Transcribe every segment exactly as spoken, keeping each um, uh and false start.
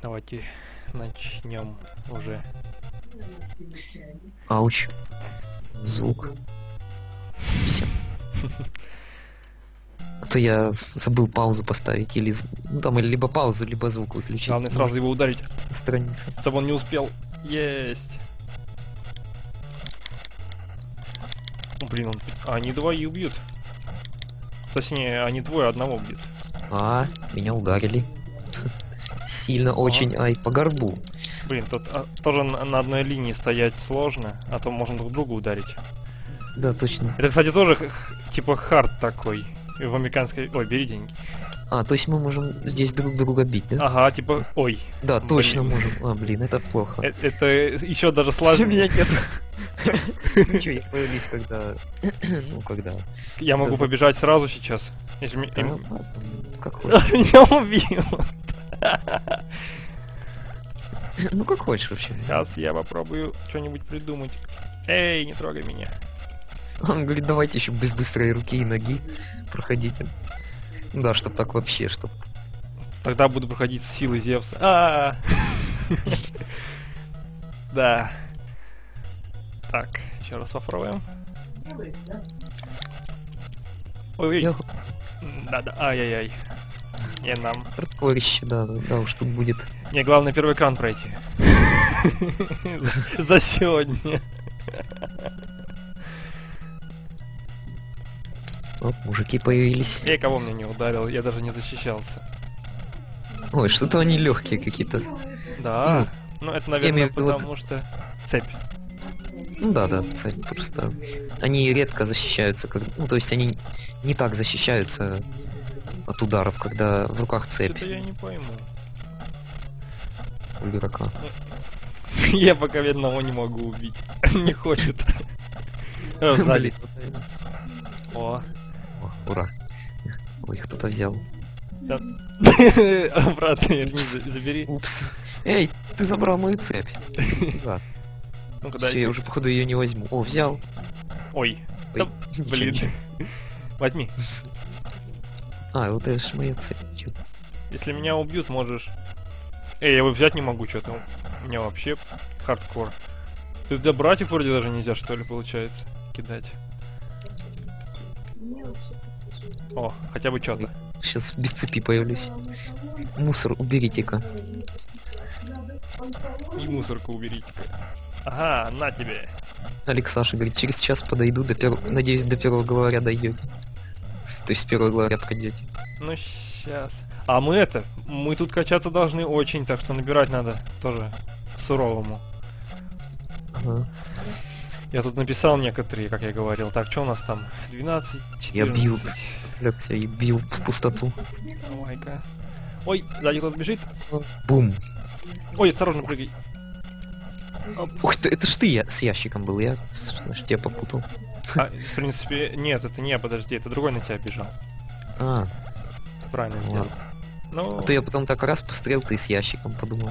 Давайте начнем уже. Ауч. Звук. Все. А то я забыл паузу поставить, или ну там или либо паузу, либо звук выключить. Главное сразу его ударить. Страница. Чтобы он не успел. Есть. Ну, блин, он... А, они двое убьют. Точнее, они двое одного убьют. А, меня ударили. Сильно Ага. очень, ай, по горбу. Блин, тут а, тоже на, на одной линии стоять сложно, а то можно друг друга ударить. Да, точно. Это, кстати, тоже х- типа хард такой. В американской... Ой, бери деньги. А, то есть мы можем здесь друг друга бить, да? Ага, типа... Ой. Да, точно блин. можем. А, блин, это плохо. Э- Это еще даже Всё, сложнее. меня нет. Ничего, я появлюсь, когда... Ну, когда... Я могу Да за- побежать сразу сейчас. Если ми- Да, им- ладно, как хочешь. Меня убил. Ну, как хочешь вообще. Сейчас я попробую что-нибудь придумать. Эй, не трогай меня. Он говорит, давайте еще без быстрой руки и ноги проходите. Да, чтоб так вообще, чтоб... Тогда буду проходить с силой Зевса. А. Да. Так, еще раз попробуем. Ой, Я да-да, ай-яй-яй. Не нам. хардкорище, да, да уж тут будет. Не, главное первый экран пройти. За сегодня. Оп, мужики появились. Эй, кого мне не ударил? Я даже не защищался. Ой, что-то они легкие какие-то. Да. Ну, это, имею наверное, в виду, вот- потому что цепь. Ну да, да, цель просто. Они редко защищаются, как... ну то есть они не так защищаются от ударов, когда в руках цепь Это я не пойму. у игрока. Я пока одного не могу убить. Не хочет. Э, сзади. Блин, О. о, ура. Ой, кто-то взял. Да. Обратно верни, за- забери. Упс. Эй, ты забрал мою цепь. Да. Ну-ка, Все, дай. я уже походу ее не возьму. О, взял. Ой. Ой, Да, ничего, блин. ничего. Возьми. А, вот это ж моя цепь. Чё? Если меня убьют, можешь... Эй, я его взять не могу, что-то. У меня вообще хардкор. Тут для братьев вроде даже нельзя, что ли, получается, кидать. О, хотя бы что-то. Сейчас без цепи появлюсь. Мусор уберите-ка. И мусорку уберите-ка. Ага, на тебе. Алексаша говорит, через час подойду, до пер... надеюсь, до первого главаря дойдете. То есть первого главаря пройдете. Ну, сейчас. А мы это, мы тут качаться должны очень, так что набирать надо тоже суровому. Ага. Я тут написал некоторые, как я говорил. Так, что у нас там? двенадцать, Я бью. четырнадцать. Отвлекся и бил в пустоту. Ой-ка. Ой, сзади кто-то бежит. Бум. Ой, осторожно, прыгай. Ух ты, это ж ты я с ящиком был, я значит, тебя попутал. А, в принципе, нет, это не я, подожди, это другой на тебя бежал. А, Правильно ладно. сделал. Ну, а то я потом так раз пострел, ты с ящиком подумал.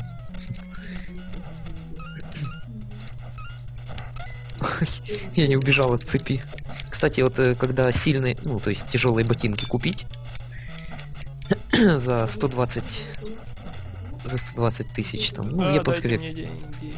Ой, я не убежал от цепи. Кстати, вот э, когда сильные, ну то есть тяжелые ботинки купить за сто двадцать за сто двадцать тысяч там, ну, в да, японской дайте мне версии. деньги.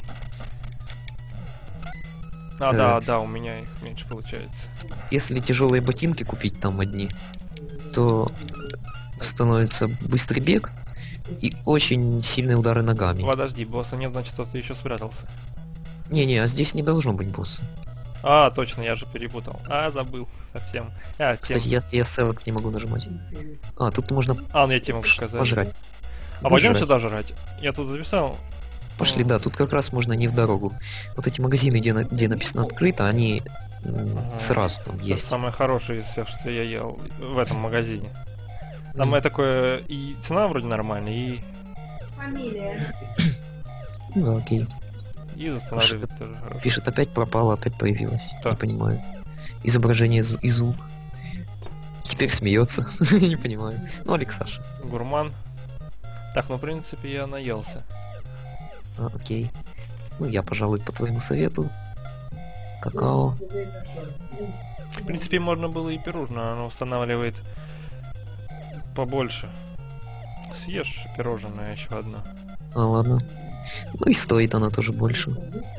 А, Э. да, да, у меня их меньше получается. Если тяжелые ботинки купить там одни, то становится быстрый бег и очень сильные удары ногами. Подожди, босса нет, значит, кто-то еще спрятался. Не-не, а здесь не должно быть босса. А, точно, я же перепутал. А, забыл совсем. А, тем... Кстати, я, я селект не могу нажимать. А, тут можно А, ну я тебе могу сказать. пожрать. А пойдем Жрать. сюда жрать? Я тут записал. Пошли, Ну, да, тут как раз можно не в дорогу. Вот эти магазины, где, на- где написано открыто, они м, Ага. сразу там Это есть. самое хорошее из всех, что я ел в этом магазине. Там М. и такое, и цена вроде нормальная, и, Фамилия. Ну, окей. и восстанавливает тоже хорошо. Пишет, опять пропало, опять появилось. Что? Не понимаю. Изображение из, из У. Теперь смеется. Не понимаю. Ну, Алексаша. Гурман. Так, ну в принципе я наелся. А, окей. Ну, я, пожалуй, по твоему совету. Какао. В принципе можно было и пирожное, оно устанавливает побольше съешь пирожное еще одно. А, ладно. Ну и стоит она тоже больше.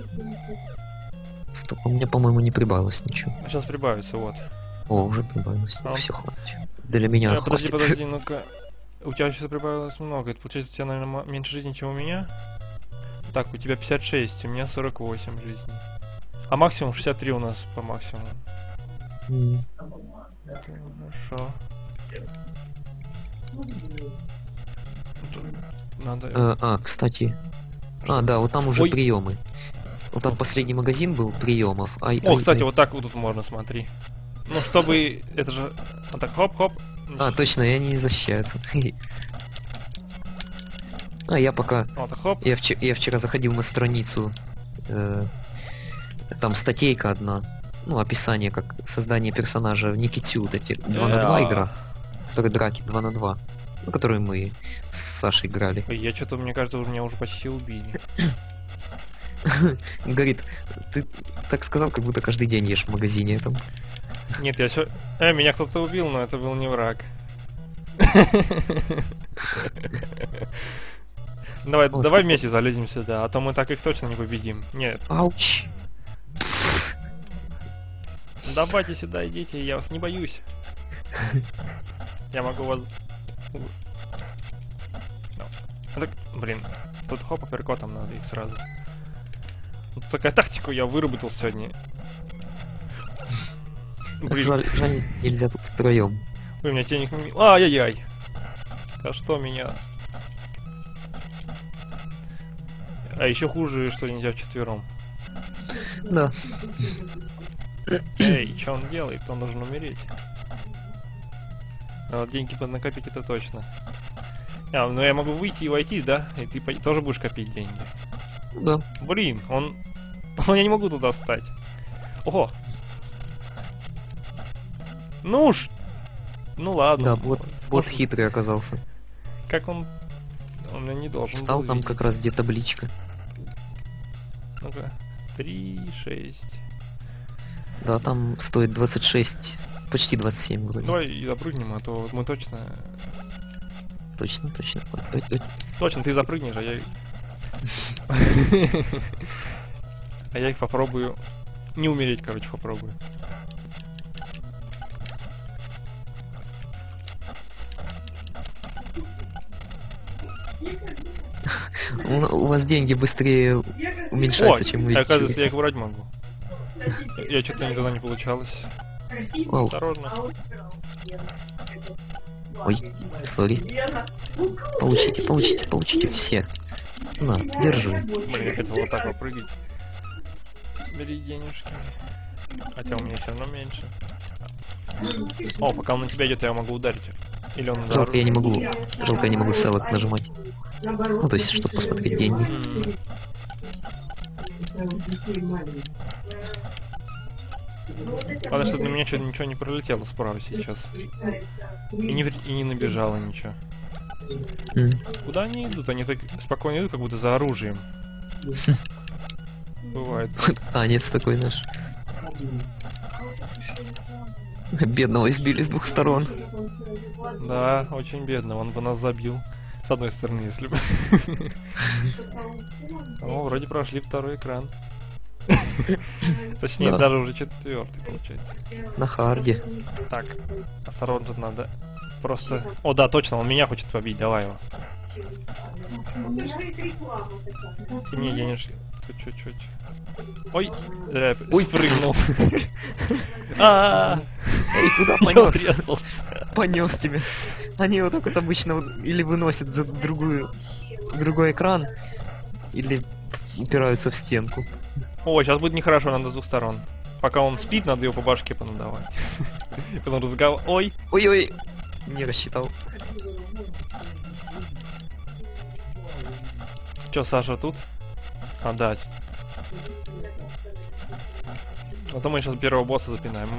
Стоп, у меня, по-моему, не прибавилось ничего. А сейчас прибавится, вот. О, уже прибавилось. А. Все, хватит. Для меня Э, подожди, хватит. подожди, ну-ка. У тебя сейчас прибавилось много. Это получается, у тебя, наверное, меньше жизни, чем у меня? Так, у тебя пятьдесят шесть, у меня сорок восемь жизней. А максимум шестьдесят три у нас по максимуму. М. Хорошо. Тут надо... Э, А, кстати. А, да, вот там уже Ой. приемы. Вот там последний магазин был приемов. Ай, О, ай, кстати, ай. вот так вот тут можно, смотри. Ну, чтобы... Это же... Вот так, хоп-хоп. А, точно, и они не защищаются. А, я пока... Вот так, хоп. Я, вчера, я вчера заходил на страницу. э, Там статейка одна. Ну, описание, как создание персонажа в Никитю, вот эти два на два Э, игра. Которые драки два на два. Ну, которые мы с Сашей играли. Ой, я что-то, мне кажется, уже меня уже почти убили. Говорит, ты так сказал, как будто каждый день ешь в магазине этом. Нет, я все... Э, меня кто-то убил, но это был не враг. Давай, О, давай сколько- вместе залезем сюда, а то мы так их точно не победим. Нет, Ауч. давайте сюда идите, я вас не боюсь. Я могу вас... Ну, так, блин, тут хоп, апперкотом надо их сразу. Вот такая тактику я выработал сегодня. Блин, Жаль, жаль, нельзя тут втроем. ой, у меня денег не... Ай-яй-яй. А что меня... А еще хуже, что нельзя вчетвером. Да. Эй, что он делает? Он должен умереть. А вот деньги поднакопить это точно. А, ну я могу выйти и войти, да? И ты по- тоже будешь копить деньги. Да. Блин, он... Я не могу туда встать. Ого! Ну уж! Ну ладно. Да, бот, бот Может, хитрый оказался. Как он... Он меня не должен Встал был там видеть. как раз где табличка. Ну-ка. Три, шесть. Да, там стоит двадцать шесть, почти двадцать семь вроде. Давай запрыгнем, а то мы точно... Точно, точно. Ой, ой, ой. Точно, ты запрыгнешь, а я... А я их попробую... Не умереть, короче, попробую. У, у вас деньги быстрее уменьшаются, Ой, чем а оказывается, я их увеличиваются. брать могу. Я что-то никогда не получалось. Вау. Осторожно. Ой, сори. Получите, получите, получите все. На, держи. Блин, я хотел вот так попрыгать. Бери денежки. Хотя у меня все равно меньше. О, пока он на тебя идет, я могу ударить. Или он Жалко, я не ударит. могу. Жалко, я не могу селок нажимать. Ну, то есть, чтобы посмотреть деньги. М, Главное, чтобы на меня что-то ничего не пролетело справа сейчас. И не, вр- и не набежало ничего. М. Куда они идут? Они так спокойно идут, как будто за оружием. Бывает. Танец такой наш. Бедного избили с двух сторон. Да, очень бедно, он бы нас забил. С одной стороны, если бы. О, вроде прошли второй экран. Точнее, Да. даже уже четвертый получается. На харде. Так, осторожно, тут надо просто... О, да, точно, он меня хочет побить, давай его. Не, денежки. Чуть-чуть. Ой, зря я Ой. спрыгнул. А, Эй, куда я понес? врезался. Понес тебя. Они вот так вот обычно вот или выносят за другую, другой экран, или упираются в стенку. Ой, сейчас будет нехорошо, надо с двух сторон. Пока он спит, надо его по башке понадавать. Потом разговор... Ой, Ой-ой, не рассчитал. чё, Саша тут? А, да. А то мы сейчас первого босса запинаем.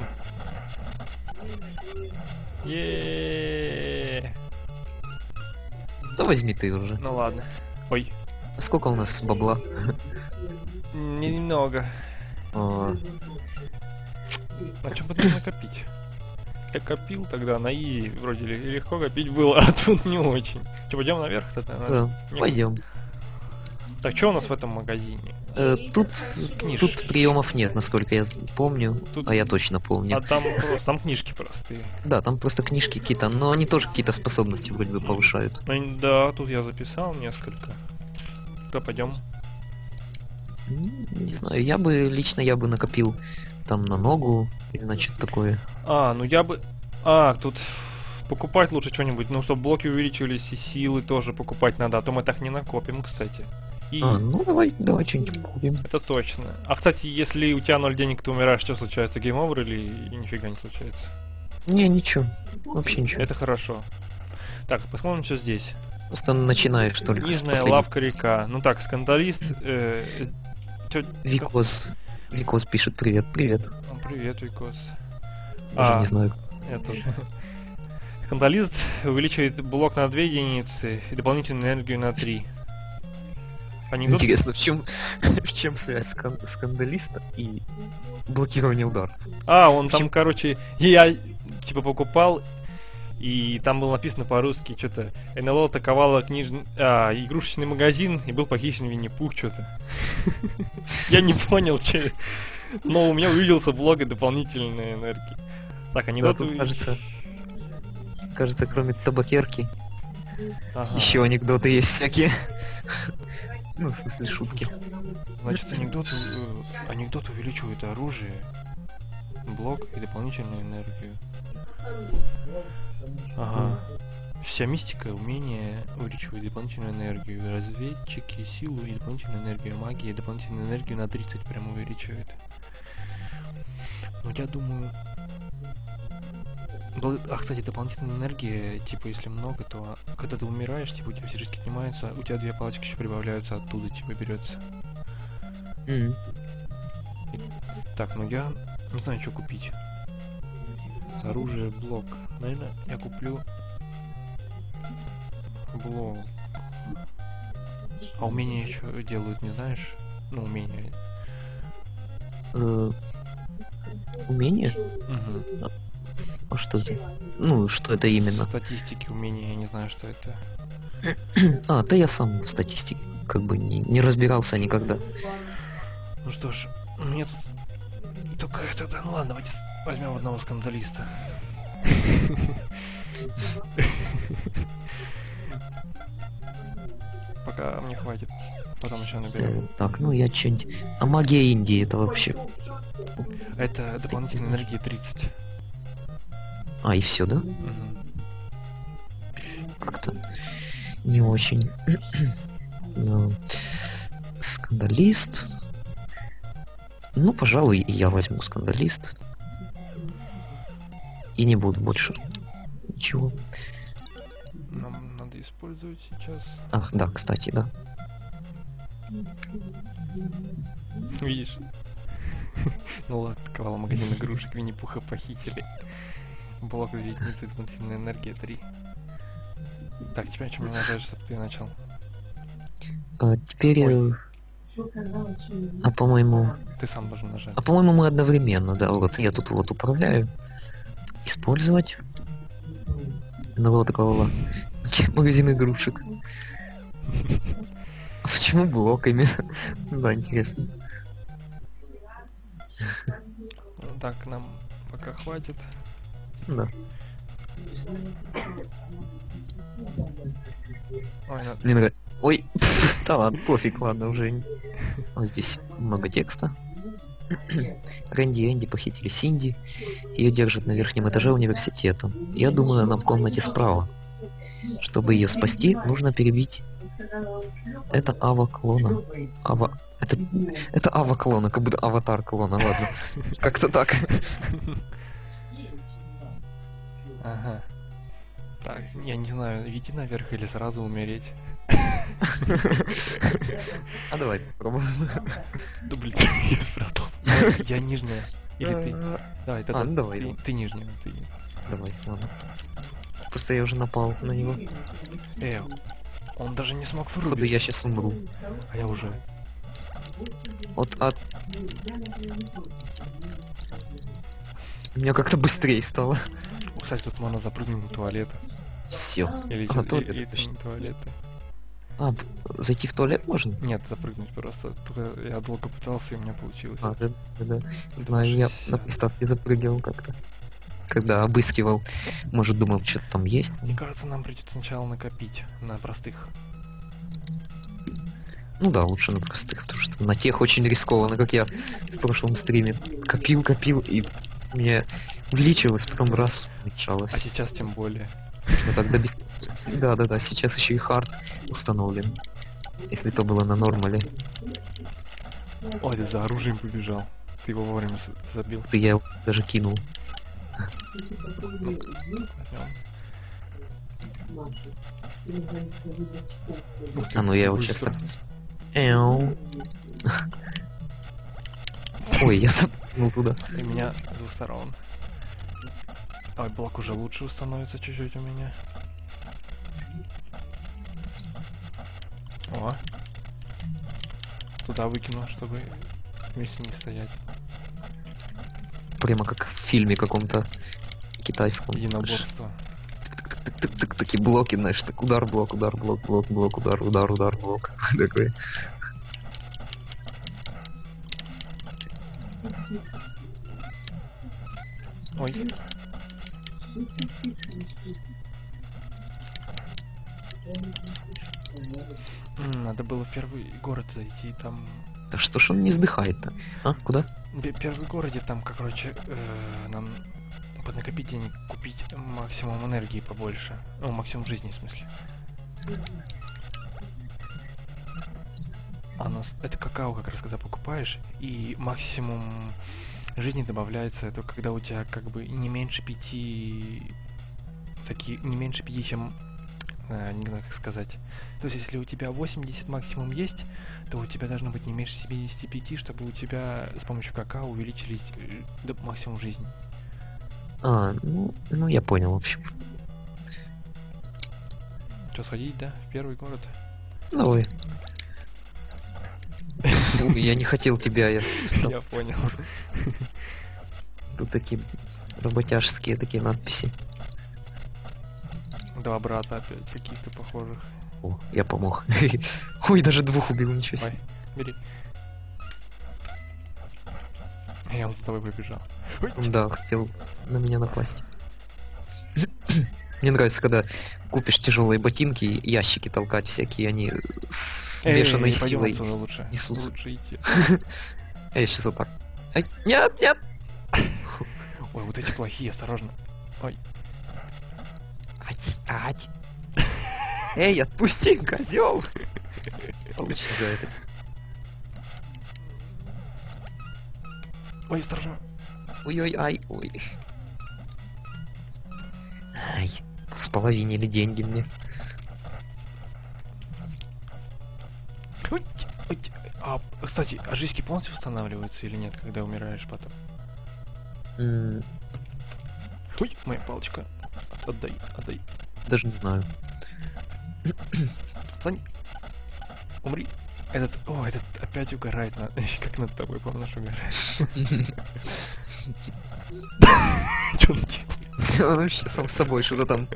Еее. Да возьми ты уже. Ну ладно. Ой, Сколько у нас бабла? не- немного. А, А что потом накопить? Я копил тогда на изи, вроде ли- легко копить было, а тут не очень. Че, пойдем наверх тогда? Да, Не- пойдем. Так, что у нас в этом магазине? Э, тут, Книж. тут приемов нет, насколько я помню. Тут- А я точно помню. А там просто, там книжки простые. Да, там просто книжки какие-то, но они тоже какие-то способности вроде бы повышают. Ну, и- да, тут я записал несколько. Да, пойдем. М, Не знаю, я бы, лично я бы накопил там на ногу или на что-то такое. А, ну я бы... А, тут покупать лучше что-нибудь, ну, чтобы блоки увеличивались и силы тоже покупать надо, а то мы так не накопим, кстати. И А, ну давай, давай что-нибудь купим. это точно. А, кстати, если у тебя ноль денег, ты умираешь, что случается? Гейм-овер или и нифига не случается? Не, ничего. Вообще ничего. Это хорошо. Так, посмотрим, что здесь. Просто начинаешь только с Нижняя последнего. лавка река. Ну так, скандалист. Э, э, чё- Викос. Викос пишет привет, привет. О, привет, Викос. Даже А, не знаю. Я тоже. Скандалист увеличивает блок на две единицы и дополнительную энергию на три. Анекдот? Интересно, в чем, в чем связь скан- скандалиста и блокирования ударов? А, он там, Чем- короче, я типа покупал, и там было написано по-русски что-то. эн эл о атаковала книжный, а, игрушечный магазин, и был похищен Винни-Пух что-то. Я не понял, че. Но у меня увиделся блок и дополнительной энергии. Так, Да, анекдот тут, увелич- кажется, кажется, кроме табакерки, Ага. еще анекдоты есть всякие. Ну, в смысле, шутки. Значит, анекдот, э, анекдот увеличивает оружие, блок и дополнительную энергию. Ага. Вся мистика, умение увеличивает дополнительную энергию. Разведчики, силу и дополнительную энергию. Магия дополнительную энергию на тридцать прям увеличивает. Ну, я думаю... бл- А, кстати, дополнительная энергия, типа, если много, то когда ты умираешь, типа, у тебя все риски отнимаются, у тебя две палочки еще прибавляются оттуда, типа, берется. М. Так, ну я не знаю, что купить. Оружие, блок. Наверное, я куплю блок. А умения еще делают, не знаешь? Ну, умения. Э, Умение? Угу. А что это? Ну, что это именно? Статистики, умения, я не знаю, что это. А, да я сам в статистике как бы не, не разбирался никогда. Ну что ж, мне тут только тогда, ну ладно, давайте с- возьмем одного скандалиста. Пока мне хватит, потом еще Э, наберем. так, ну я что-нибудь... А магия Индии это вообще... Это дополнительная знаешь. энергия тридцать. А, и все, да? Мгм. Как-то не очень. Ну, скандалист. Ну, пожалуй, и я возьму скандалист. И не буду больше ничего. Нам надо использовать сейчас. Ах, да, кстати, да. Видишь? Ну ладно, атаковала магазин игрушек, Винни-Пуха похитили. Блок две единицы, дополнительная энергия три. Так, теперь что мне нажать, чтобы ты начал? А, теперь... э, А по-моему... Ты сам должен нажать. А по-моему мы одновременно, да, вот я тут вот управляю. Использовать. НЛО такого магазин игрушек. А почему блоками? Да, интересно. Ну, так, нам пока хватит. Да. Ой, надо... Мне нравится. Ой, да ладно, пофиг, ладно, уже. не- Вот здесь много текста. Рэнди и Энди похитили Синди. Ее держат на верхнем этаже университета. Я думаю, она в комнате справа. Чтобы ее спасти, нужно перебить. Это Ава клона. Ава. Это, это Ава клона, как будто аватар клона, ладно. Как-то так. Ага. Так, я не знаю, идти наверх или сразу умереть. А давай попробуем. Да блин, я спрятался. Я нижняя. Или ты? Давай, тогда А, ну давай, ты, давай. ты нижняя. Ты... Давай, ладно. Просто я уже напал на него. Э, он даже не смог Походу вырубиться. я сейчас умру. А я уже. Вот от... У меня как-то быстрее стало. кстати, тут можно запрыгнуть на туалет. Все. Или, А, чё- туалет, или это точно. не туалеты. А, б- зайти в туалет можно? Нет, запрыгнуть просто. Только я долго пытался, и у меня получилось. А, да, да, да. два Знаю, я шестьдесят. на приставке запрыгивал как-то. Когда обыскивал, может, думал, что-то там есть. Мне кажется, нам придется сначала накопить на простых. Ну да, лучше на простых, потому что на тех очень рискованно, как я в прошлом стриме. Копил, копил, и мне увеличилось, потом раз уменьшалось. А сейчас тем более. Вот так до бес- Да, да, да, сейчас еще и хард установлен. Если то было на нормале. Ой, ты за оружием побежал. Ты его вовремя с- забил. Ты я его даже кинул. Возьмем. Ух ты, А ну я его быстро. сейчас так... Эу. Ой, я запрыгнул туда. И меня с двух сторон. Ой, блок уже лучше становится чуть-чуть у меня. О. Туда выкину, чтобы вместе не стоять. Прямо как в фильме каком-то китайском. Единоборство. Тык-тык-тык, такие блоки, знаешь, так удар, блок, удар, блок, блок, блок, удар, удар, удар, блок. Такой. Ой. М, Надо было в первый город зайти, там... Да что ж он не сдыхает-то? А, куда? Пе- Первый городе, там, короче, э, нам поднакопить денег, купить максимум энергии побольше. Ну, максимум жизни, в смысле. Оно, с- это какао как раз, когда покупаешь, и максимум жизни добавляется, это когда у тебя как бы не меньше пяти... Такие, не меньше пяти, чем... э, не знаю, как сказать. То есть, если у тебя восемьдесят максимум есть, то у тебя должно быть не меньше семидесяти пяти, чтобы у тебя с помощью какао увеличились э, до максимум жизни. А, ну, ну я понял, в общем. Что, сходить, да? В первый город? Давай. Ой, я не хотел тебя, я... Я понял. Тут такие работяжские такие надписи. Два брата опять каких-то похожих. О, я помог. Ой, даже двух убил, ничего себе. Ой, бери. Я вот за тобой побежал. Ой, Да, хотел на меня напасть. Мне нравится, когда купишь тяжелые ботинки и ящики толкать всякие, они с эй, бешеной пойдем силой. отсюда лучше. несутся. Лучше идти. А я сейчас вот так. Ай, нет, нет! Ой, вот эти плохие, осторожно. Ой. Ать, ать. Эй, отпусти, козел! Получи за это. Ой, осторожно. Ой-ой, ай, ой. Ай, споловинили деньги мне. Ой, ой. А, кстати, а жизни полностью восстанавливаются или нет, когда умираешь потом? М, Ой, моя палочка. Отдай, отдай. Даже не знаю. Сань, умри. Этот, о, этот опять угорает, на... как над тобой, помнишь, угорает. Что он делает? Он вообще сам с собой что-то там.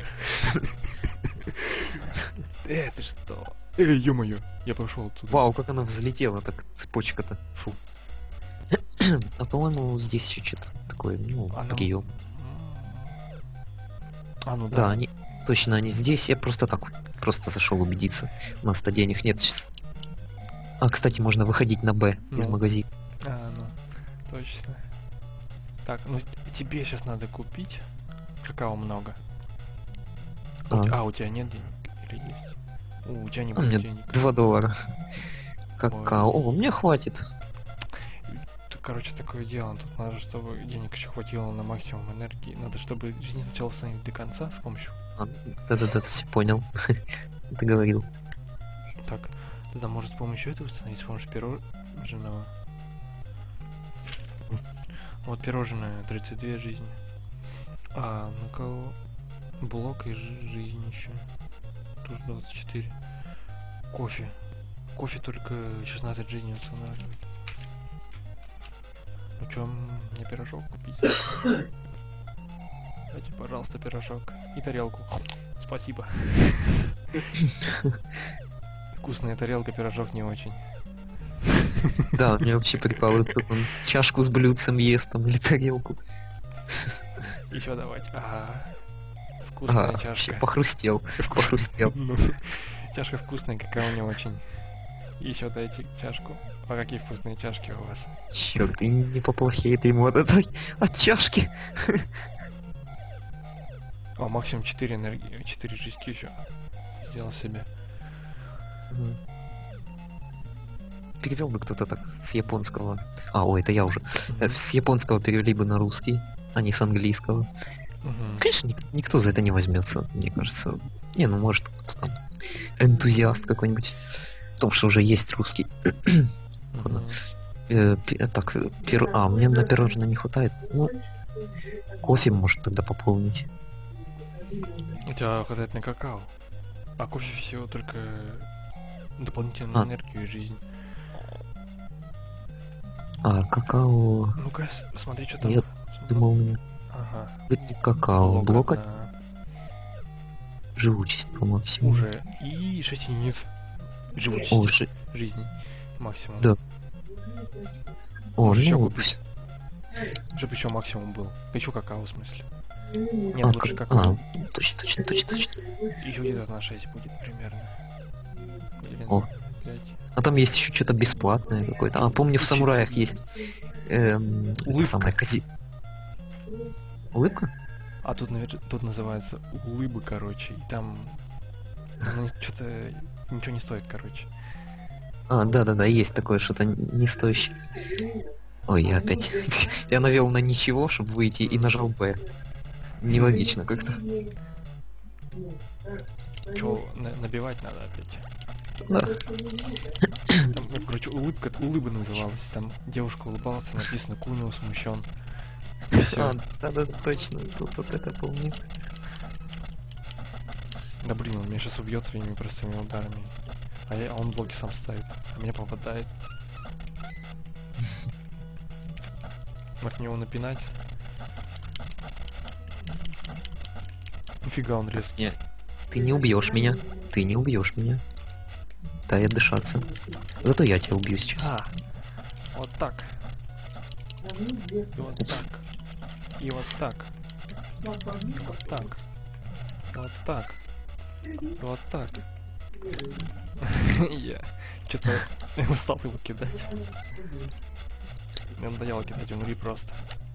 Э, ты что? Эй, ё-моё, я пошел оттуда. Вау, как она взлетела, так цепочка-то. Фу. А по-моему, здесь еще что-то такое, ну, Она- прием. А, ну Да, да. они точно они здесь. Я просто так просто зашел убедиться. У нас-то денег нет сейчас. А, кстати, можно выходить на Б из Ну. магазина. А, ну, точно. Так, ну тебе сейчас надо купить. Какао много. У А. те- А, у тебя нет денег? Или есть? У, у тебя не А, будет мне денег. два доллара. Какао. О, мне хватит. Тут, короче, такое дело. Тут надо, чтобы денег еще хватило на максимум энергии. Надо, чтобы жизнь сначала становилась до конца с помощью. А, Да-да-да, все понял. Ты говорил. Так, тогда может с помощью этого установить, с помощью пирожного. Вот пирожное, тридцать две жизни. А, ну-ка, блок и жи- жизнь еще. Тоже двадцать четыре. Кофе. Кофе только шестнадцать жизней устанавливает. Ну чё, мне пирожок купить? Дайте, пожалуйста, пирожок и тарелку. Спасибо. Вкусная тарелка, пирожок не очень. Да, мне вообще прикалывает, как он чашку с блюдцем ест там или тарелку. Еще давать. Ага. Вкусная Ага, вообще чашка. похрустел, похрустел. Ну, чашка вкусная, какая не очень. Еще дайте чашку. А какие вкусные чашки у вас? Черт, и не поплохеет ему от этой, от чашки. О, максимум четыре энергии, четыре жизни еще. Сделал себе. Мгм. Перевел бы кто-то так с японского. А, ой, это я уже. Э, С японского перевели бы на русский, а не с английского. Мгм. Конечно, ник- никто за это не возьмется, мне кажется. Не, ну может кто-то там энтузиаст какой-нибудь. В том, что уже есть русский. Ладно. Мгм. Э, пи- так, э, пир... А, мне на пирожное не хватает. Ну, кофе может тогда пополнить. У тебя хватает на какао. А кофе всего только дополнительную А. энергию и жизнь. А, какао... Ну-ка, с- смотри, что там. Я думал, у меня Ага. это какао. Блок от одна. живучесть по максимуму. Уже. И шесть единиц. Живучести. О, жи- Жизни. Максимум. Да. О, Можешь еще ну, купить. Чтобы еще максимум был. Еще какао, в смысле. Нет, а, лучше как- какао. а, точно, точно, точно, точно. Еще где-то на шесть будет примерно. Или О. на пять. А там есть еще что-то бесплатное какое-то. А, помню, в самураях есть эм, это Улыбка. самое кози... Улыбка? А тут, наверное, тут называется улыбы, короче. И там ну, что-то ничего не стоит, короче. А, да-да-да, есть такое что-то не стоящее. Ой, я опять... Я навел на ничего, чтобы выйти, и нажал Б. Нелогично как-то. Че, набивать надо опять? Да. Там, ну, короче, улыбка, улыба называлась. Там девушка улыбалась, написано Кунио смущен. Все. А, да-да, точно, тут вот это помню. Да блин, он меня сейчас убьет своими простыми ударами. А, я, а он блоки сам ставит. А меня попадает. Может мне его напинать? Нифига он резкий. Не, ты не убьешь меня. Ты не убьешь меня. Дай отдышаться. Зато я тебя убью сейчас. А, вот так. И вот Упс. так. И вот так. И вот так. Вот так. И вот так. Я что-то устал его кидать. Мне надоело кидать, умри просто.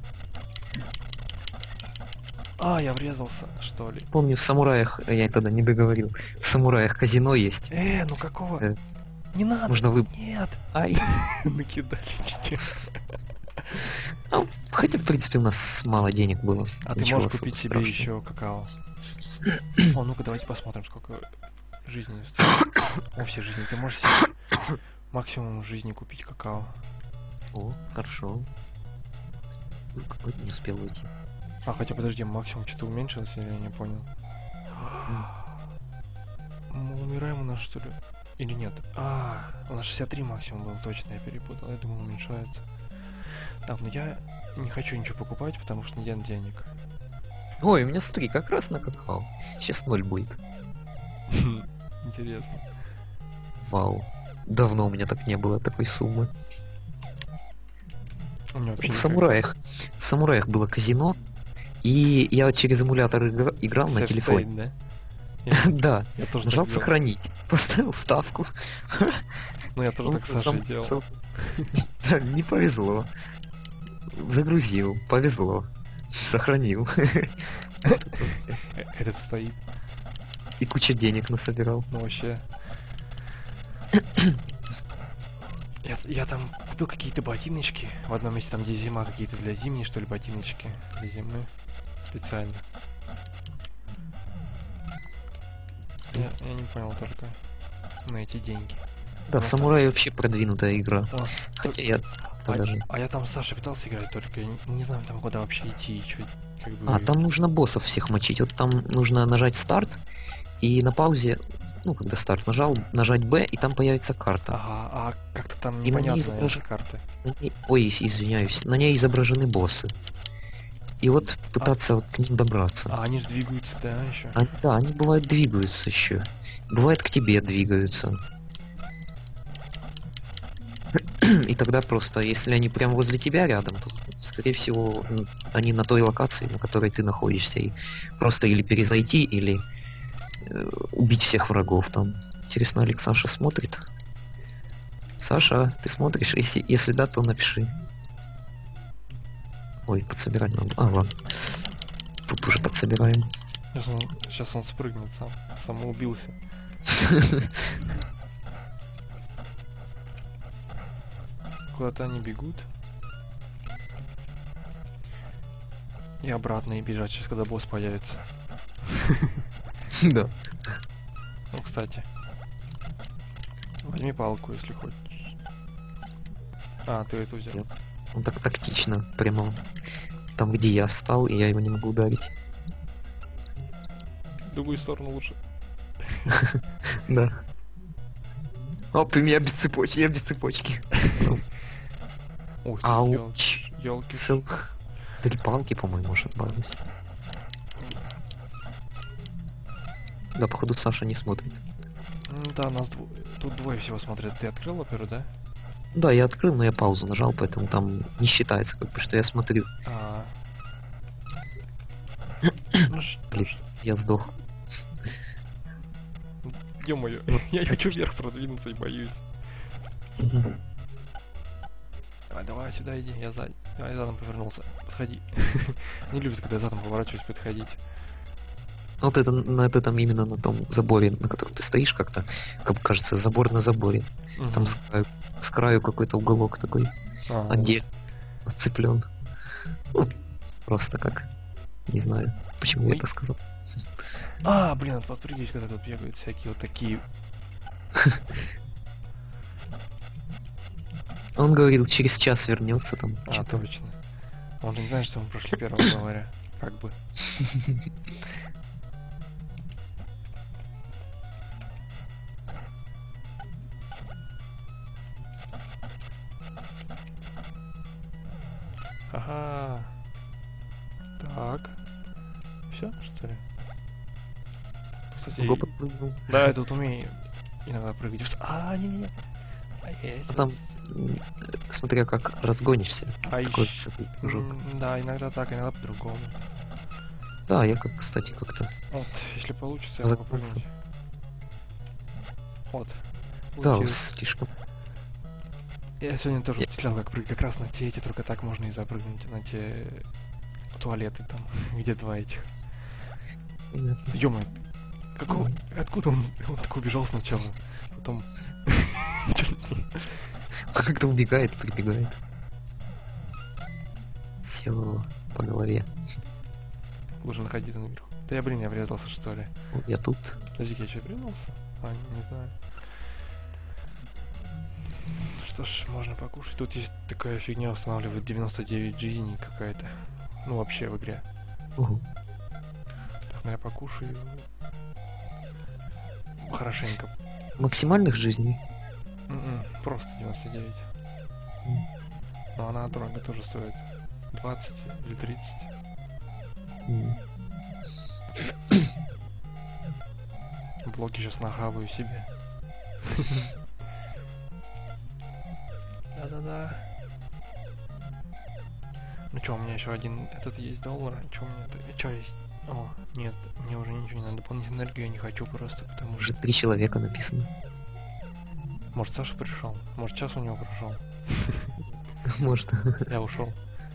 А, я врезался, что ли? Помню, в самураях, я тогда не договорил, в самураях казино есть. Э, ну какого? Э, Не надо. Можно вы... Нет. Ай. Накидали чуть. Ну, хотя, в принципе, у нас мало денег было. А ты Ничего можешь особо купить себе страшного. еще какао. О, ну-ка давайте посмотрим, сколько жизни стоит. О, все жизни. Ты можешь себе максимум жизни купить какао. О, хорошо. Ой, какой-то не успел уйти. А, хотя подожди, максимум что-то уменьшилось, или я не понял. Мы умираем у нас что ли? Или нет? А, у нас шестьдесят три максимум был, точно, я перепутал. Я думал, уменьшается. Так, ну я не хочу ничего покупать, потому что нет денег. Ой, у меня смотри, как раз на какао. Сейчас ноль будет. Интересно. Вау. Давно у меня так не было такой суммы. У меня вообще В никак- самураях. В самураях было казино. И я через эмулятор игра- играл на Save телефоне. state, да? Я- Да. Я тоже Нажал так делал. сохранить. Поставил ставку. Ну я тоже так с Сашей Зам- делал. зам- Да, не повезло. Загрузил. Повезло. Сохранил. Э, Этот стоит, И куча денег насобирал. ну вообще. Я, я там купил какие-то ботиночки. В одном месте там, где зима, какие-то для зимней, что ли, ботиночки. Для зимы. Специально. Я, я не понял только на эти деньги. Да, Ну, самурай вообще продвинутая игра. А, Хотя я а, даже... а я там с Сашей пытался играть, только я не, не знаю там куда вообще идти и чё, как бы... А, там нужно боссов всех мочить. Вот там нужно нажать старт, и на паузе, ну, когда старт нажал, нажать Б, и там появится карта. Ага, а как-то там И на ней непонятно изображ- эти карты. На ней- Ой, извиняюсь, на ней изображены боссы. И вот пытаться вот к ним добраться. А они же двигаются, да, еще. Они, да, они бывают двигаются еще. Бывает к тебе двигаются. И тогда просто, если они прямо возле тебя рядом, то, скорее всего, ну, они на той локации, на которой ты находишься. И просто или перезайти, или э, убить всех врагов там. Интересно, Алекс Саша смотрит? Саша, ты смотришь? Если, если да, то напиши. Ой, подсобирать надо. А, ладно. Тут уже подсобираем. Сейчас он, сейчас он спрыгнет сам. Самоубился. Куда-то они бегут. И обратно и бежать сейчас, когда босс появится. Да. Ну, кстати. Возьми палку, если хочешь. А, ты эту взял. Он так тактично, прямо там, где я встал, и я его не могу ударить. В другую сторону лучше. Да. Оп, и меня без цепочки, я без цепочки. Ух, Ауч. елки. Целых три палки, по-моему, ошибаюсь. Да, походу Саша не смотрит. Ну да, нас дво... тут двое всего смотрят. Ты открыл оперу, да? Да, я открыл, но я паузу нажал, поэтому там не считается, как бы, что я смотрю. А. Ну что Блин, ж. я сдох. Ё-моё, я хочу вверх продвинуться и боюсь. Давай, давай, сюда иди, я сзади. Давай, задом повернулся. Подходи. Не любит, когда я задом поворачиваюсь, подходить. Вот это, на это там именно на том заборе, на котором ты стоишь как-то, как кажется, забор на заборе. Мгм. Там с краю, с краю какой-то уголок такой, А, отдельно отцеплен. Ну, просто как, не знаю, почему я Ой. это сказал. А, блин, надо подпрыгивать, когда тут бегают всякие вот такие. Он говорил, через час вернется там. А, что-то. точно. Он же не знает, что мы прошли первого говоря. Как бы. Ага. Так. Все, что ли? Тут, кстати, Ого, подпрыгнул. да, я тут умею иногда прыгать. в- А, не-не-не. А есть. А там, м, смотря как разгонишься. А такой ещё- высоты прыжок. М, Да, иногда так, иногда по-другому. Да, я как, кстати, как-то. Вот, если получится, я могу Загнулся. прыгнуть. Вот. Да, Получилось. слишком. Я сегодня тоже Я- вычислял, как прыгать как раз на те эти, только так можно и запрыгнуть на те туалеты там, где два этих. Понятно. Ё-моё, какого... Откуда он, он такой убежал сначала? Потом... А как-то убегает, прибегает. Все по голове. Лучше находиться наверху. Да я, блин, я врезался, что ли? Вот я тут. Подожди, я что, врезался? А, не знаю. Что ж, можно покушать. Тут есть такая фигня, устанавливает девяносто девять жизней какая-то. Ну, вообще в игре. Ого. Так, ну я покушаю. Хорошенько. Максимальных жизней. М-м, просто девяносто девять. М. Но она дорого тоже стоит. двадцать или тридцать. М. Блоки сейчас нахаваю себе. Да-да-да. Ну чё, у меня еще один этот есть доллар. Чё у меня это? Чё есть? О, нет, мне уже ничего не надо. Дополнительную энергию я не хочу просто, потому Уже что... три человека написано. Может, Саша пришел? Может, час у него прошел? Может. Я ушел.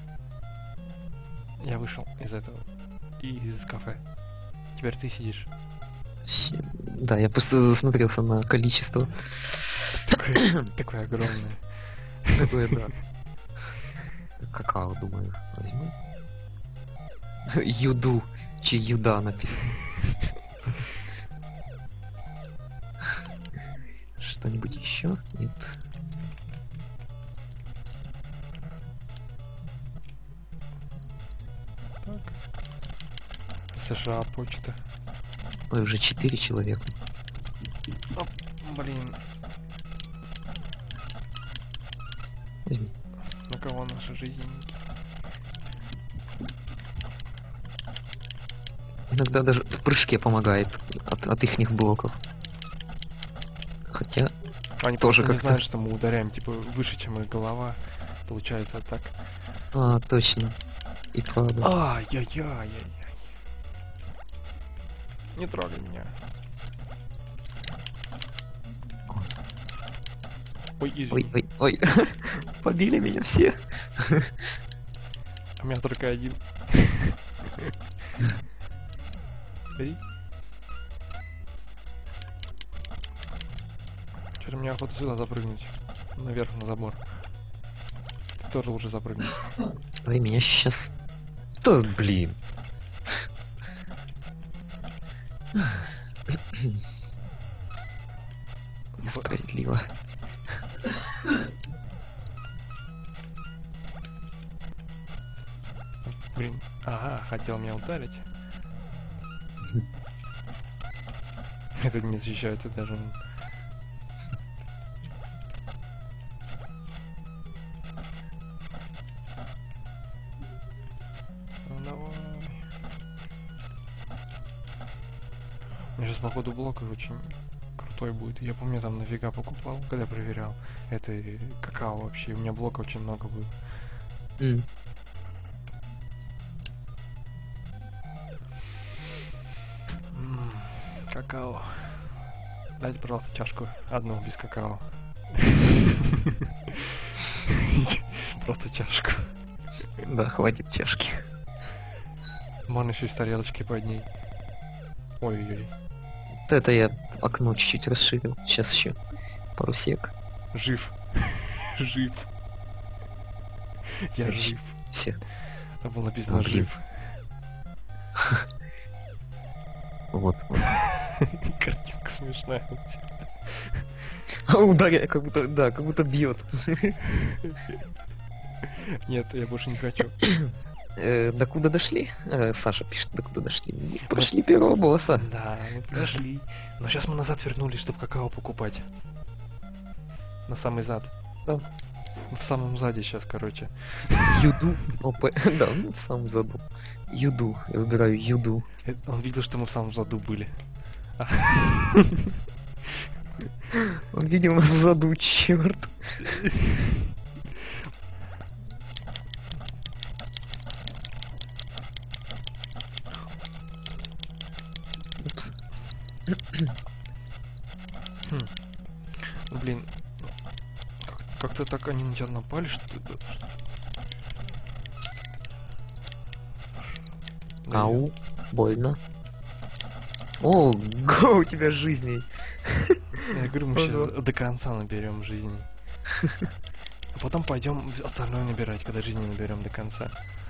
Я вышел из этого. Из кафе. Теперь ты сидишь. Щ- Да, я просто засмотрелся на количество. Такое, такое огромное. Такое, да. Какао, думаю, возьму. Юду. Че юда написано. Что-нибудь еще? Нет. Так. США почта. Ой, уже четыре человека. Оп, блин. Возьми. На кого наши жизни? Иногда даже в прыжке помогает от, от ихних блоков. Хотя Они тоже просто не как-то... знают, что мы ударяем, типа, выше, чем их голова. Получается так. А, точно. И правда. Ай-яй-яй-яй-яй. Не трогай меня. Ой, извини. Ой, ой, ой. Побили меня все. У меня только один. Бери. Что-то мне охота сюда запрыгнуть. Наверх на забор. Ты тоже лучше запрыгнуть. Ой, меня сейчас... Да, блин. Несправедливо. Блин. Ага, хотел меня ударить. Этот не защищается даже. Ну давай. У меня сейчас походу блок очень крутой будет. Я помню, там нафига покупал, когда проверял. Это э, какао вообще. У меня блока очень много будет. М. М, Какао. Дайте, пожалуйста, чашку. Одну без какао. Просто чашку. Да, хватит чашки. Можно еще из тарелочки под ней. Ой-ой-ой. Вот это я окно чуть-чуть расширил. Сейчас еще пару сек. Жив. Жив. Я Ещё- жив. Все. Там было написано А, блин. жив. Вот, вот. Картинка смешная. А ударяя, как будто, да, как будто бьет. Нет, я больше не хочу. Э, до куда дошли? Э, Саша пишет, до куда дошли. Мы прошли первого босса. Да, мы подошли. Но сейчас мы назад вернулись, чтобы какао покупать. На самый зад. Да. В самом заде сейчас, короче. Юду. Опа. Да, ну в самом заду. Юду. Я выбираю юду. Э, Он видел, что мы в самом заду были. А, Он видел нас в заду, черт. Упс. хм. Ну, блин. как- Как-то так они на тебя напали, что ты... Да, Ау. Больно. О, го, у тебя жизней. Я говорю, мы Ага. сейчас до конца наберем жизни. А потом пойдем остальное набирать, когда жизни наберем до конца.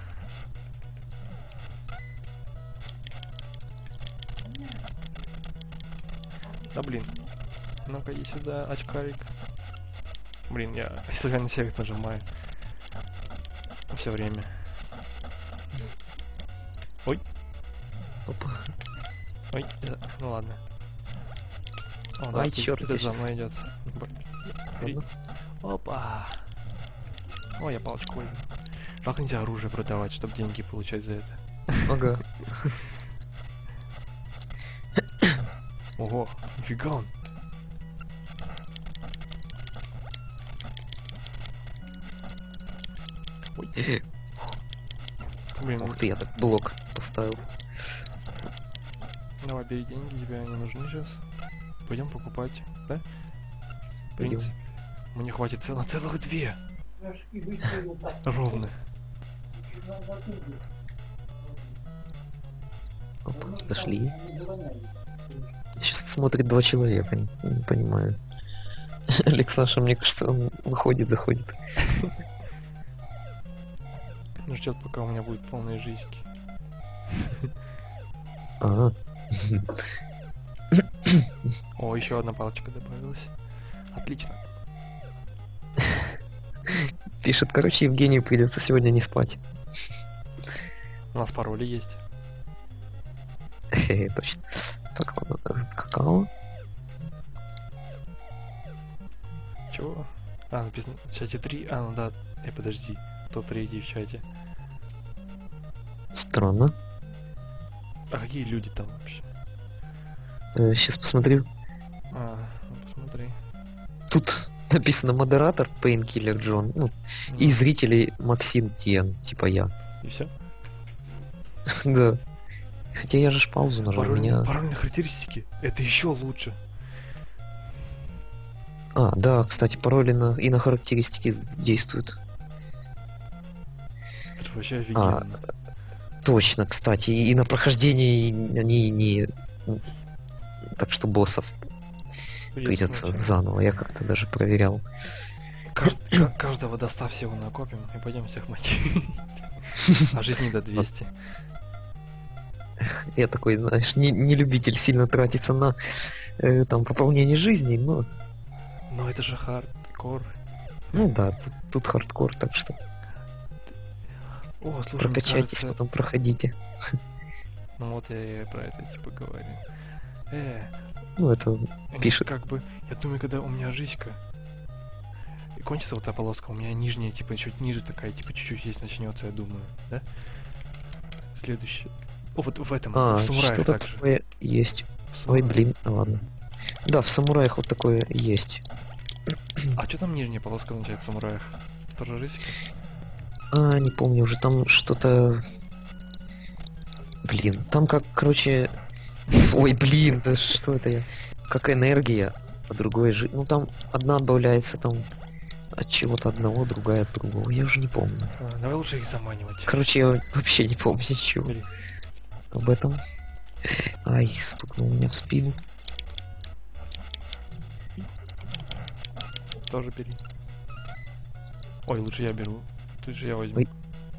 Да блин. Ну-ка иди сюда, очкарик. Блин, я случайно всех нажимаю. Все время. Ой, Опа. ой, э, ну ладно. О, Ай, тут чёрт, кто-то я за щас- мной идет. Ладно. Опа. Ой, я палочку возьму. Как нельзя оружие продавать, чтобы деньги получать за это? Ага. Ого, нифига он. Ой, блин, Ух ты, я так блок поставил. давай бери деньги, тебе они нужны сейчас. Пойдем покупать, да? В Пойдём. принципе, мне хватит целых целых две. Ровно. Опа, зашли. Сейчас смотрит два человека, не, не понимаю. Александр, мне кажется, он выходит, заходит. Ну, ждет, пока у меня будет полная жизнь. Ага. О, еще одна палочка добавилась. Отлично. Пишет, короче, Евгению придется сегодня не спать. У нас пароли есть. Хе-хе, точно. Так, ладно, э, какао. Чего? А, написано в чате три. А, ну да. Э, подожди. Кто третий в чате? Странно. А какие люди там вообще? Сейчас посмотрю. А, ну посмотри. Тут написано модератор Painkiller Джон. Ну, Ну, и зрители Максим Тен, типа я. и все. Да. Хотя я же ж паузу нажал, Парольные, меня... парольные характеристики. Это еще лучше. А, да, кстати, пароли на... и на характеристики з- действуют. Это вообще А, офигенно. точно, кстати, и и на прохождении они не... м, Так что боссов Придется придется сначала. заново, я как-то даже проверял. Кажд- ка- каждого достав всего накопим и пойдем всех мочить. А жизни до двести. Я такой, знаешь, не, не любитель сильно тратиться на э, там пополнение жизни, но... Но это же хардкор. Ну да, тут, тут хардкор, так что О, слушай, мне прокачайтесь, кажется, потом проходите. ну вот я и про это типа говорю. Э, Ну, это они пишет. как бы, я думаю, когда у меня жизнька и кончится вот эта полоска, у меня нижняя, типа, чуть ниже такая, типа, чуть-чуть есть начнется, я думаю, да? Следующий. О, вот в этом, А, в самураях что-то также. такое есть. В Ой, самураях. блин, ну ладно. Да, в самураях вот такое есть. А что там нижняя полоска означает в самураях? Тоже жизнька? А, не помню уже, там что-то... Блин, там как, короче... Ой, блин, да что это я? Как энергия, а другое же... Ну там одна отбавляется там от чего-то одного, другая от другого. Я уже не помню. А, давай лучше их заманивать. Короче, я вообще не помню ничего Бери. об этом. Ай, стукнул меня в спину. Тоже бери. Ой, лучше я беру. Тут же я возьму. Ой.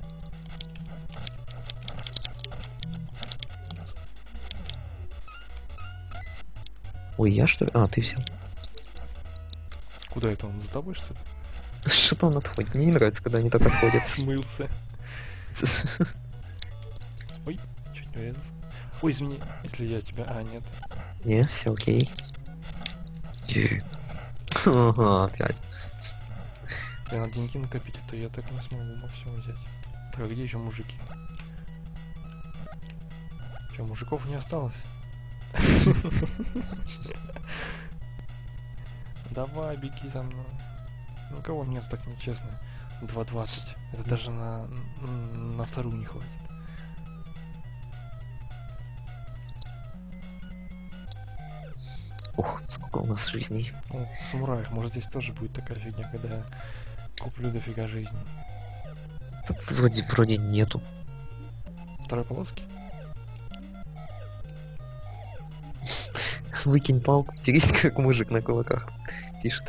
Ой, я что ли? А, ты взял. Куда это он? За тобой, что ли? Что-то он отходит. Мне не нравится, когда они так отходят. Смылся. Ой, чуть не врезался. Ой, извини, если я тебя... А, нет. Не, все окей. Ага, опять. Если надо деньги накопить, то я так не смогу во всем взять. Так, а где еще мужики? Че, мужиков не осталось? Давай, беги за мной. Ну кого нет, так нечестно. два двадцать. Это даже на, н- на вторую не хватит. Ух, сколько у нас жизней. Ну, в самураях, может здесь тоже будет такая фигня, когда я куплю дофига жизни. Тут вроде, вроде нету. Второй полоски? Выкинь палку, терись как мужик на кулаках. Пишет.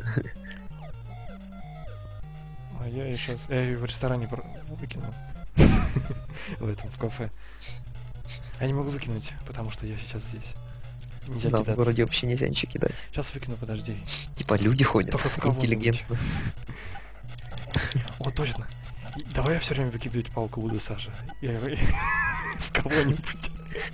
А я и сейчас... Я ее в ресторане про- выкинул. В этом, в кафе. Я не могу выкинуть, потому что я сейчас здесь. Нельзя Да, в кидаться. городе вообще нельзя ничего кидать. Сейчас выкину, подожди. Типа люди ходят. Только в кого-нибудь. Интеллигентно. О, точно. И- Давай я все время выкидывать палку буду, Саша. Я в кого-нибудь.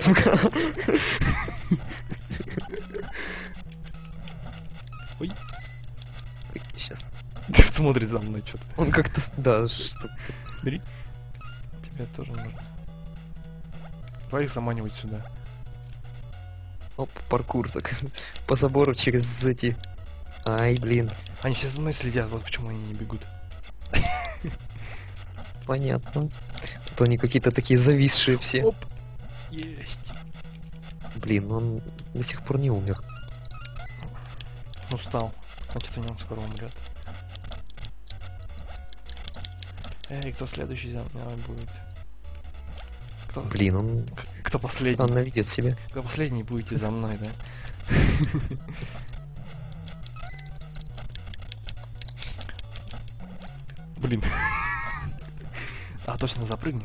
Ой, Сейчас. смотри за мной что-то. Он как-то... с- Да, что... Бери. Тебе тоже нужно. Давай их заманивать сюда. Оп, паркур так. По забору через эти... Ай, блин. Они все за мной следят, вот почему они не бегут. Понятно. То они какие-то такие зависшие все. Оп. Есть. Блин, он до сих пор не умер. Устал. Значит, он скоро умрет. Эй, кто следующий за мной будет? Кто, Блин, он к- кто последний? странно ведет себя. Кто последний будете за мной, да? Блин. А, точно, запрыгни.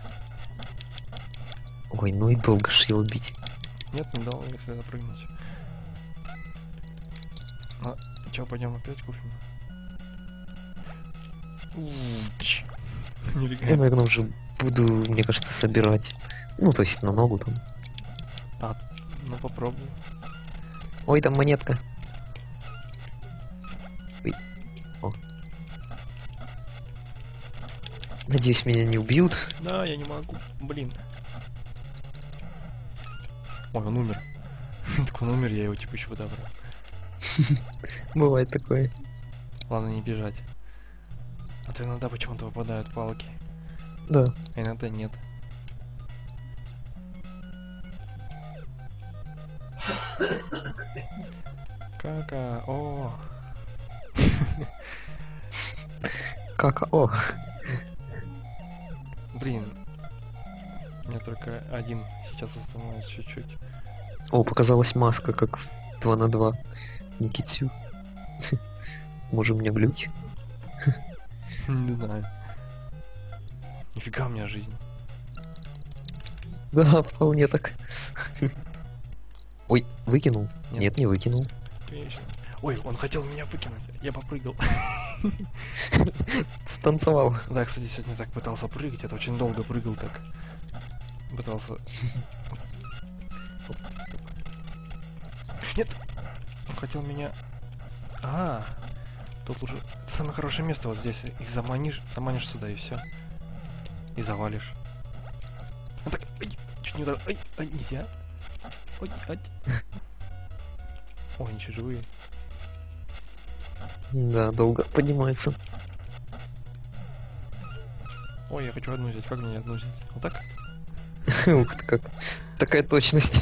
Ой, ну и долго ж его бить. Нет, не дал, если запрыгнуть. А, чё, пойдем опять купим? У, тщ. Я, Нифига. наверное, уже буду, мне кажется, собирать. Ну, то есть на ногу там. А, ну попробуй. Ой, там монетка. Ой. О. Надеюсь, меня не убьют. Да, я не могу. Блин. Ой, он умер. Так он умер, я его типа еще подобрал. Бывает такое. Ладно, не бежать. А то иногда почему-то выпадают палки, Да. а иногда нет. Кака, о. Какао. Блин. У меня только один сейчас остановится чуть-чуть. О, показалась маска, как в два на два. Никитсю. Может, у меня глюч? Не знаю. Нифига у меня жизнь. Да, вполне так. Ой, выкинул? Нет. Нет, не выкинул. Конечно. Ой, он хотел меня выкинуть. Я попрыгал. Станцевал. Да, кстати, сегодня так пытался прыгать. Это очень долго прыгал так. Пытался... Нет! Он хотел меня... А, тут уже... Это самое хорошее место вот здесь. Их заманишь, заманишь сюда и все. И завалишь. Он так... Ай, чуть не удар... Ай, ай, нельзя. Ой, ай. Ой, они еще живые. Да, долго поднимается. Ой, я хочу одну взять. Как мне одну взять? Вот так? Ух ты как. Такая точность.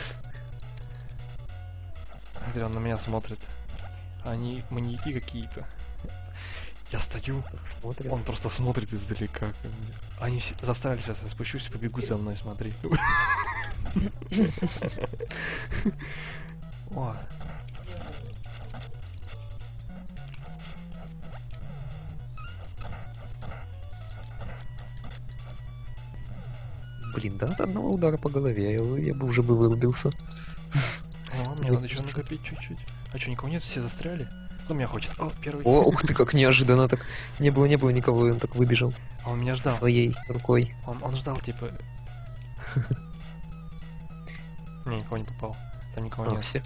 Смотри, он на меня смотрит. Они маньяки какие-то. Я стою, Смотрит. он просто смотрит издалека. ко мне. Они все заставили, сейчас я спущусь и побегут за мной, смотри. О. Блин, да, от одного удара по голове я, бы- я бы уже бы вырубился. О, мне надо еще накопить чуть-чуть. А что, никого нет? Все застряли? Кто меня хочет? О, первый. О, ух ты, как неожиданно так. Не было, не было никого, и он так выбежал А он меня ждал. своей рукой. Он, он ждал, типа... Не, никого не попал. Там никого А, нет. все.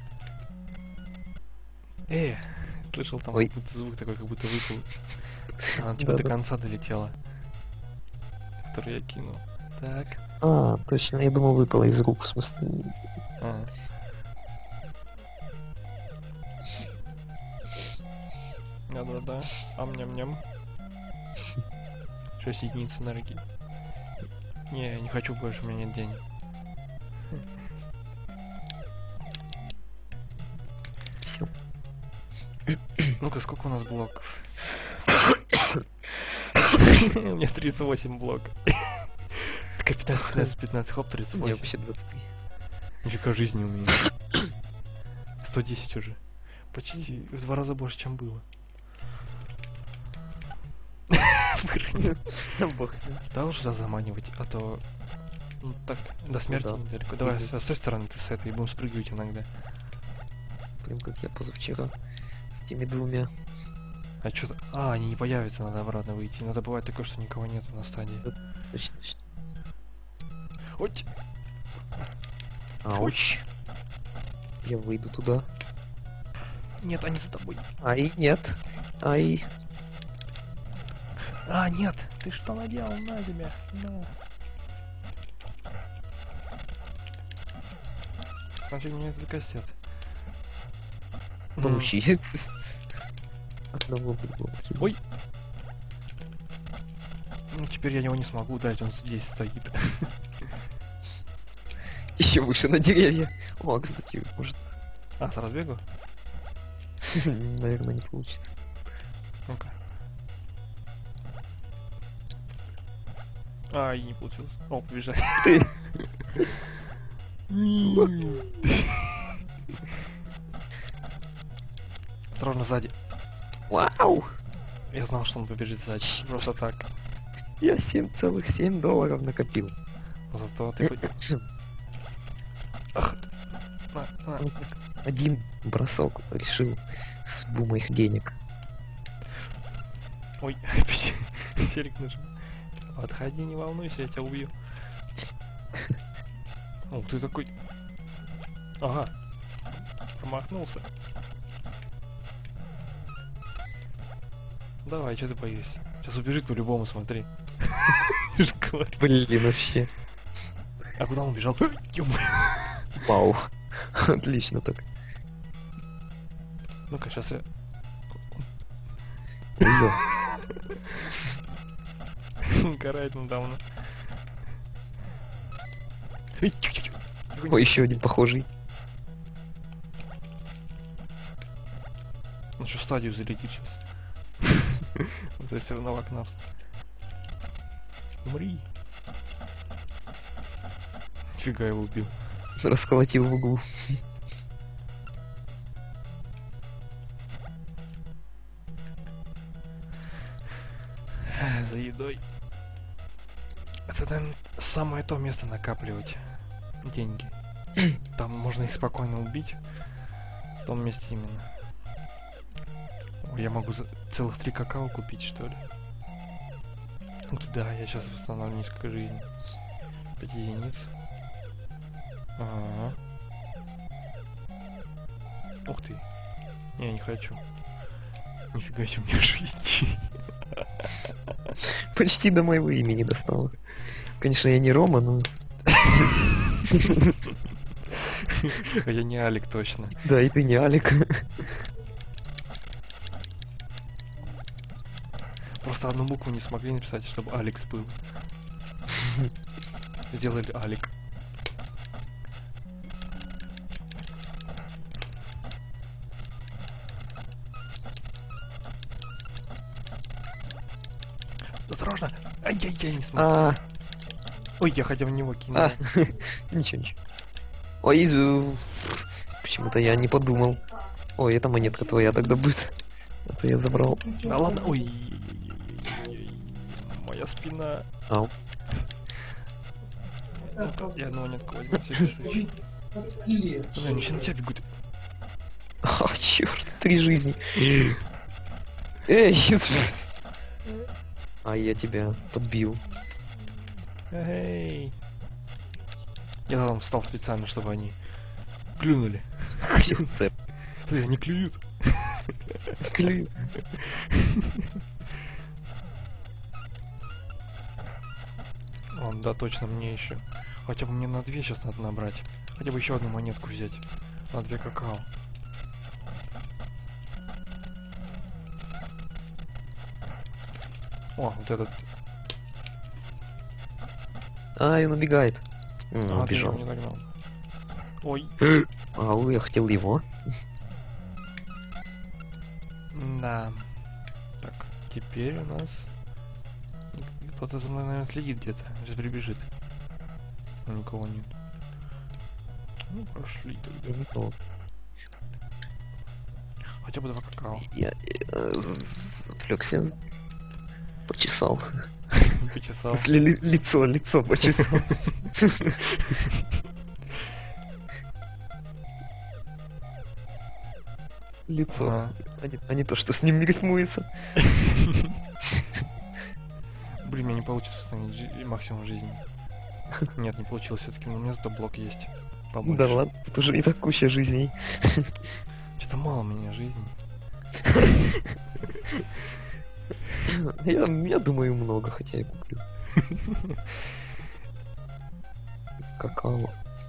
Эй, слышал там Ой. как будто звук такой, как будто выпал. Она типа до Да-да. конца долетела. Который я кинул. Так. А, точно, я думал, выпало из рук, в смысле. А. Да-да-да. Ам-ням-ням. Шесть единиц энергии. Не, я не хочу больше, у меня нет денег. Все. Ну-ка, сколько у нас блоков? У меня тридцать восемь блоков. Так, пятнадцать, пятнадцать, пятнадцать, хоп, тридцать У меня восемь. вообще двадцать три. Нифига жизни у меня. сто десять уже. Почти в два раза больше, чем было. Выронил. Бог с ним. Да уж заманивать, а то... Ну так, до смерти да. недалеко. Давай, Мгм. с с той стороны ты с этой, будем спрыгивать иногда. Прям как я позавчера с теми двумя. А что-то... А, они не появятся, надо обратно выйти. Иногда бывает такое, что никого нету на стадии. Точно, точно. Ой! Ауч. Я выйду туда. Нет, они за тобой. Ай, нет. Ай. А, нет! Ты что наделал на тебя? Да. Нафиг мне этот кассет? Получи. Одного было. Ой! Ну теперь я его не смогу дать, он здесь стоит. Еще выше на деревья. О, кстати, может, А, с разбегу? наверное, не получится. Ну-ка. А, и не получилось. О, побежали. Ты. Осторожно, сзади. Вау! Я знал, что он побежит сзади. Просто так. Я семь целых семь долларов накопил. Зато ты хоть... Ах. На, на. Ну, так, один бросок решил судьбу моих денег. Ой, Серик нажал. Отходи, не волнуйся, я тебя убью. О, ты такой... Ага. Промахнулся. Давай, что ты боишься? Сейчас убежит по-любому, смотри. Я же говорю. Блин, вообще. А куда он бежал? Ё-моё. Вау. Отлично так. Ну-ка, сейчас я... Её. Карает недавно. Ой, еще один похожий. Он что, в стадию залетит сейчас. Вот это все равно в окна. Умри. Фига его убил. Расколотил в углу. За едой. Это, наверное, самое то место накапливать деньги. Там можно их спокойно убить. В том месте именно. Ой, я могу за целых три какао купить, что ли? Ух ты, да, я сейчас восстановлю несколько жизней. Пять единиц. Ага. Ух ты. Не, я не хочу. Нифига себе, у меня жизни. Почти до моего имени достало. Конечно, я не Рома, но... А я не Алик, точно. Да, и ты не Алик. Просто одну букву не смогли написать, чтобы Алекс был. Сделали Алик. Осторожно! Ай-яй-яй, не смог. А, Ой, я хотя в него кинул. а, ничего, ничего. Ой, из- почему-то я не подумал. Ой, эта монетка твоя тогда будет. Это я забрал. Да ладно, ой, моя спина. Ау. Ну-ка, я одну монетку возьму, на всякий случай. Блин, они все на тебя бегут. А, черт, три жизни. Эй, из- а я тебя подбил. Эй. Я там встал специально, чтобы они клюнули. Всех цеп. Смотри, они клюют. Клюют. Он, да, точно, мне еще. Хотя бы мне на две сейчас надо набрать. Хотя бы еще одну монетку взять. На две какао. О, вот этот. А, он убегает. М, А, ты его убежал. не догнал. Ой. Ау, я хотел его. Да. Так, теперь у нас... Кто-то за мной, наверное, следит где-то. Сейчас прибежит. Но никого нет. Ну, прошли тогда. Никого. Хотя бы два какао. Я э, з- отвлекся. Почесал. В Почесал. смысле, ли- лицо, лицо почесал. Лицо. Ага. А не, а не то, что с ним не рифмуется. Блин, мне не получится восстановить жи- максимум жизни. Нет, не получилось все-таки, но у меня зато блок есть. Побольше. Да ладно, тут уже и так куча жизней. Что-то мало у меня жизни. Я, я думаю, много, хотя я куплю. Какао.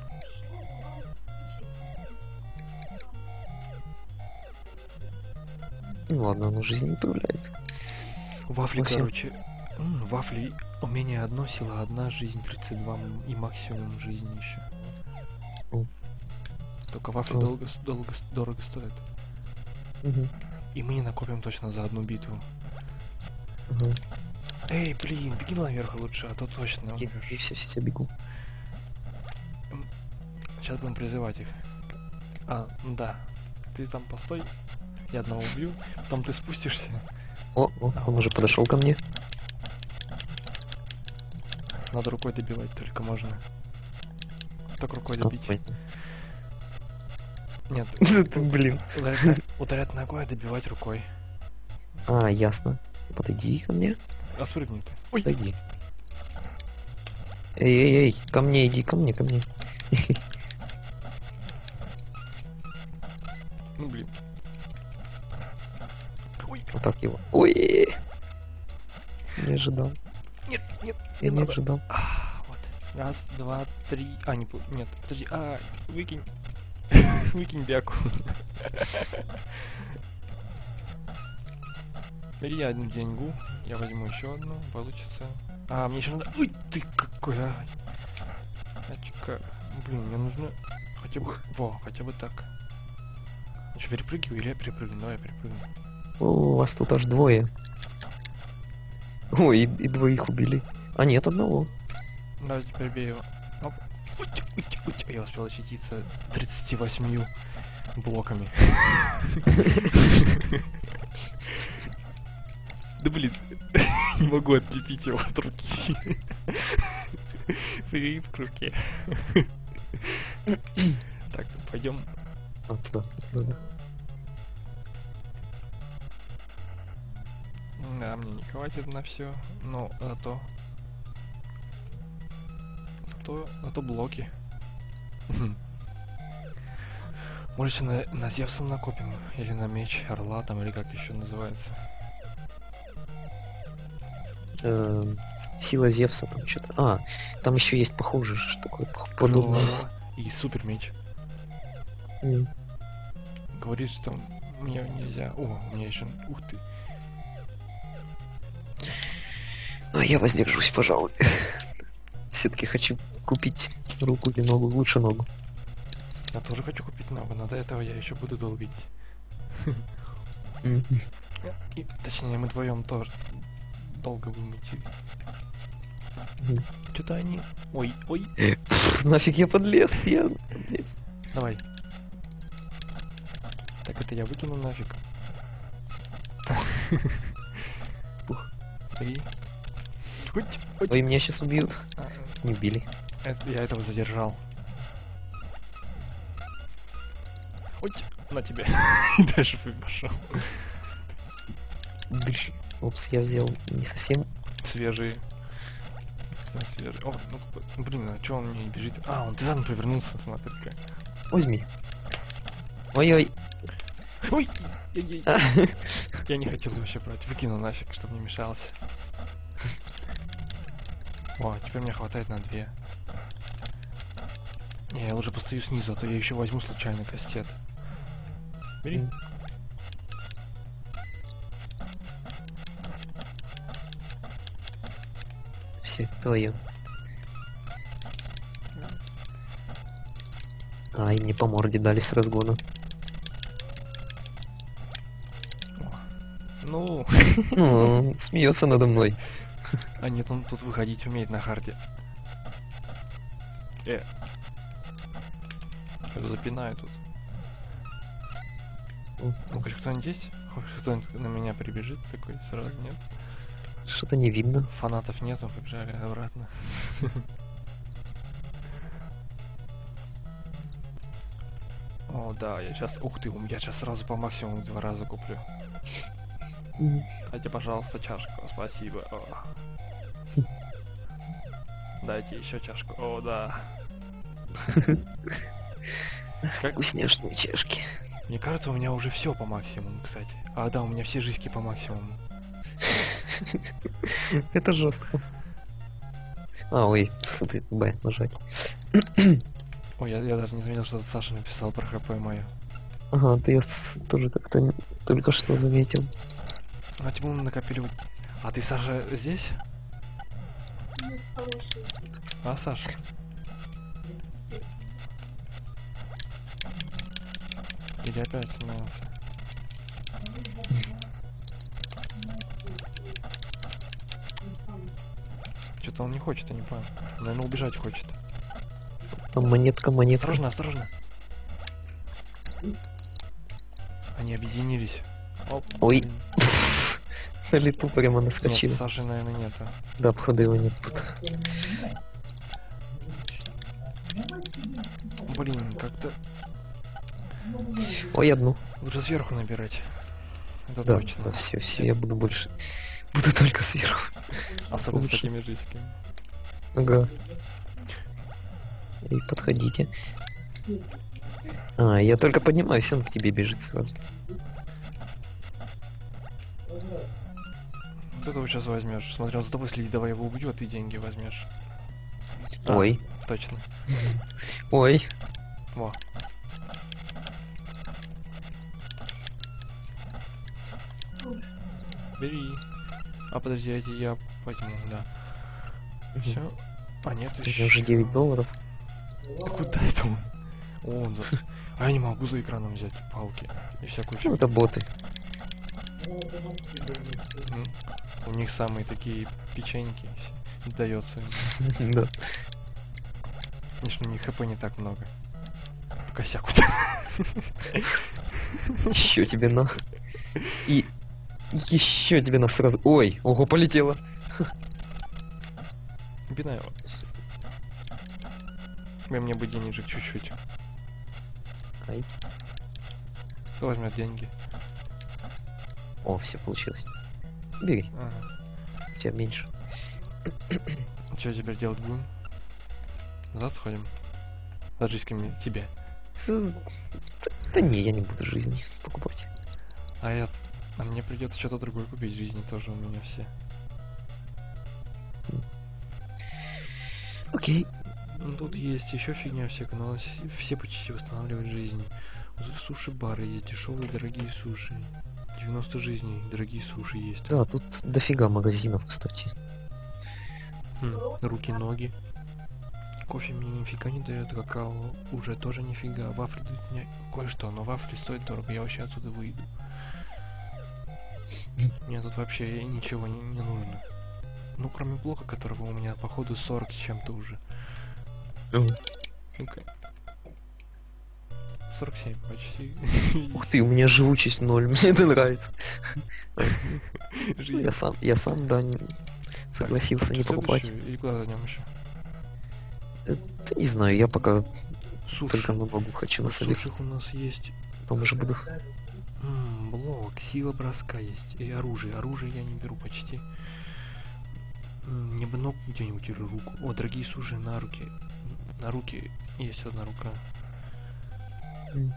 Ну ладно, оно жизни не появляется. Вафли, Вообще. короче. М, вафли. Умение одно, сила одна, жизнь тридцать два м, и максимум жизни еще. О. Только вафли О. долго, с- долго, с- дорого стоят. Угу. И мы не накопим точно за одну битву. Угу. Эй, блин, беги наверх лучше, а то точно И, умрешь. и все, все, все бегу. Сейчас будем призывать их. А, да. Ты там постой. Я одного убью. Потом ты спустишься. О, о, он уже подошел ко мне. Надо рукой добивать только можно. Так рукой А, добить. понятно. Нет, Блин. ударять, на- ударять ногой, а добивать рукой. А, ясно. Подойди ко мне. А спрыгни ты. Ой, Подойди. Эй, эй, эй, ко мне иди, ко мне, ко мне. ну блин. Ой, Вот так его. Ой, не ожидал. нет, нет, Я не не надо. ожидал. А, вот. Раз, два, три. А, не пу- нет, подожди. А, выкинь. Выкинь бяку. Бери одну деньгу, я возьму еще одну, получится. А, мне еще надо... Ой, ты какой, а! Очка. Блин, мне нужно хотя бы... Во, хотя бы так. Я что, перепрыгиваю или я перепрыгну? Давай я перепрыгну. О, у вас тут аж двое. Ой, и, и двоих убили. А нет, одного. Давай теперь бей его. Оп. Уть, уть, уть. Я успел очутиться тридцатью восьмью блоками. Да блин, не могу отлепить его от руки. Прыгай в руке. Так, пойдем. А, туда, туда. Да, мне не хватит на все, но зато... Зато, зато блоки. Может, на, на Зевса накопим, или на меч орла, там, или как еще называется. Эм, Сила Зевса там что-то. А, там еще есть похоже, что такое пох- подобное. Крыло и супер меч. М. Говорит, что мне нельзя. О, у меня еще. Ух ты. А я воздержусь, пожалуй. Все-таки хочу купить руку или ногу, лучше ногу. Я тоже хочу купить ногу, но до этого я еще буду долго идти. М. И, точнее, мы вдвоем тоже долго будем идти. Мгм. Что-то они. Ой, ой. Пф, нафиг я подлез, я подлез. Давай. Так это я выкину нафиг. Ух. Три. Уть, уть. Ой, меня сейчас убьют. А, Не убили. это, я этого задержал. Уть, на тебе. И дальше пошел. Дыш. Опс, я взял не совсем. Свежие. Совсем свежие. О, ну, ну, блин, а чё он мне не бежит? А, он ты повернулся, смотри-ка. Возьми. Ой-ой. Ой, ой, ой. Я не хотел вообще брать. Выкину нафиг, чтобы не мешался. О, теперь мне хватает на две. Не, я лучше постою снизу, а то я еще возьму случайно кастет. Бери. М. Все, твое. А, и мне по морде дали с разгона. Ну, Ну, смеется надо мной. а нет, он тут выходить умеет на харде. Э. Как запинаю тут. Ну, хоть кто-нибудь есть? Хоть кто-нибудь на меня прибежит такой сразу, нет? Что-то не видно. Фанатов нету, побежали обратно. О, да, я сейчас... Ух ты, я сейчас сразу по максимуму два раза куплю. М. Дайте, пожалуйста, чашку, спасибо. О. Дайте еще чашку. О, да. Как? Вкусняшные чашки. Мне кажется, у меня уже все по максимуму, кстати. А, да, у меня все жизни по максимуму. Это жестко. А, ой, фу ты, Б, нажать. Ой, я, я даже не заметил, что Саша написал про хп мое. Ага, ты я с- тоже как-то н- только что заметил. А тему мы накопили... вот- А ты, Саша, здесь? Ну, хороший. А, Саша? Или опять снимался? Что-то он не хочет, я не понял. Наверное, убежать хочет. Там монетка, монетка. Осторожно, осторожно. Они объединились. Оп, Ой. блин. На лету прямо Нет, наскочил. Саши, наверное, нету. Да, походу его нет тут. Блин, как-то Ой, одну. лучше сверху набирать. Это Да, точно. да, все, все, я буду больше. Буду только сверху. Особенно лучше. с такими жизнями. Ага. И подходите. А, я только поднимаюсь, он к тебе бежит сразу. Вот этого сейчас возьмешь. Смотри, он за тобой следит, давай его убью, а ты деньги возьмешь. А, Ой. Точно. Ой. Во. Бери. А подожди, эти я возьму, да. Все. А нет, У меня еще. уже девять долларов. Куда это он? О, он за... А я не могу за экраном взять палки и всякую Ну, фигню. это боты. Мгм. У них самые такие печеньки дается. Да. Конечно, у них хп не так много. Косяк. Еще тебе на. И еще тебе на сразу. Ой, ого, полетело. Бина его. Дай мне бы денежек чуть-чуть. Ай. Кто возьмет деньги? О, все получилось. Бери, Ага. у тебя меньше. Что теперь делать будем? Назад сходим? За жизньками тебе. Ц- ц- Да не, я не буду жизни покупать. А я... А мне придется что-то другое купить. Жизни тоже у меня все. Окей. Ну, тут есть еще фигня всякая, но с- все почти восстанавливают жизни. Суши-бары есть, дешевые дорогие суши. девяносто жизней, дорогие суши есть. Да, тут дофига магазинов, кстати. Хм, руки-ноги. Кофе мне нифига не дает, какао уже тоже нифига. Вафли дают мне кое-что, но вафли стоят дорого, я вообще отсюда выйду. Мне тут вообще ничего не, не нужно. Ну, кроме блока, которого у меня, походу, сорок с чем-то уже. М. Ну-ка. сорок семь почти. Ух ты, у меня живучесть ноль, мне это нравится. Ну, Жизнь. я сам, я сам, да, не- согласился не покупать. Следующую, или куда зайдем еще? Э, Да не знаю, я пока Суши. только на ногу хочу на В совет. сушах у нас есть Потом уже буду. м, блок, сила броска есть. И оружие. Оружие я не беру почти. М, Мне бы ног где-нибудь или руку. О, дорогие суши на руки. На руки есть одна рука. М.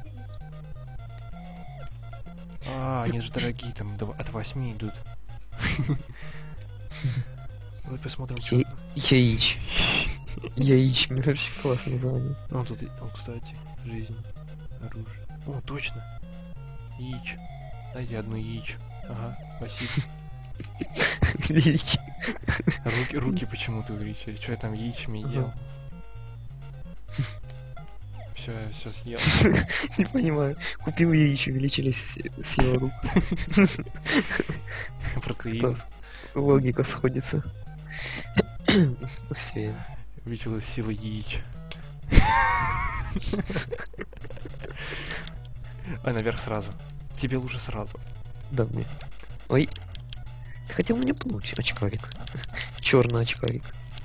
А, они же дорогие, там до- от восьми идут. Давай посмотрим, что. Я- Яич. Яич, мне вообще классное название. Ну, тут, и- о, кстати, жизнь, оружие. О, точно. Яич. Дайте одну яич. Ага, спасибо. Яич. Руки, руки почему-то увеличили. Что я там яичами Ага. ел? Все, я все съел. Не понимаю. Купил яич, увеличились, съел руку. Протеин. Логика сходится. Все. Увеличилась сила яич. А, наверх сразу. Тебе лучше сразу. Да, мне. Ой. Ты хотел мне пнуть, очкарик. Черный очкарик.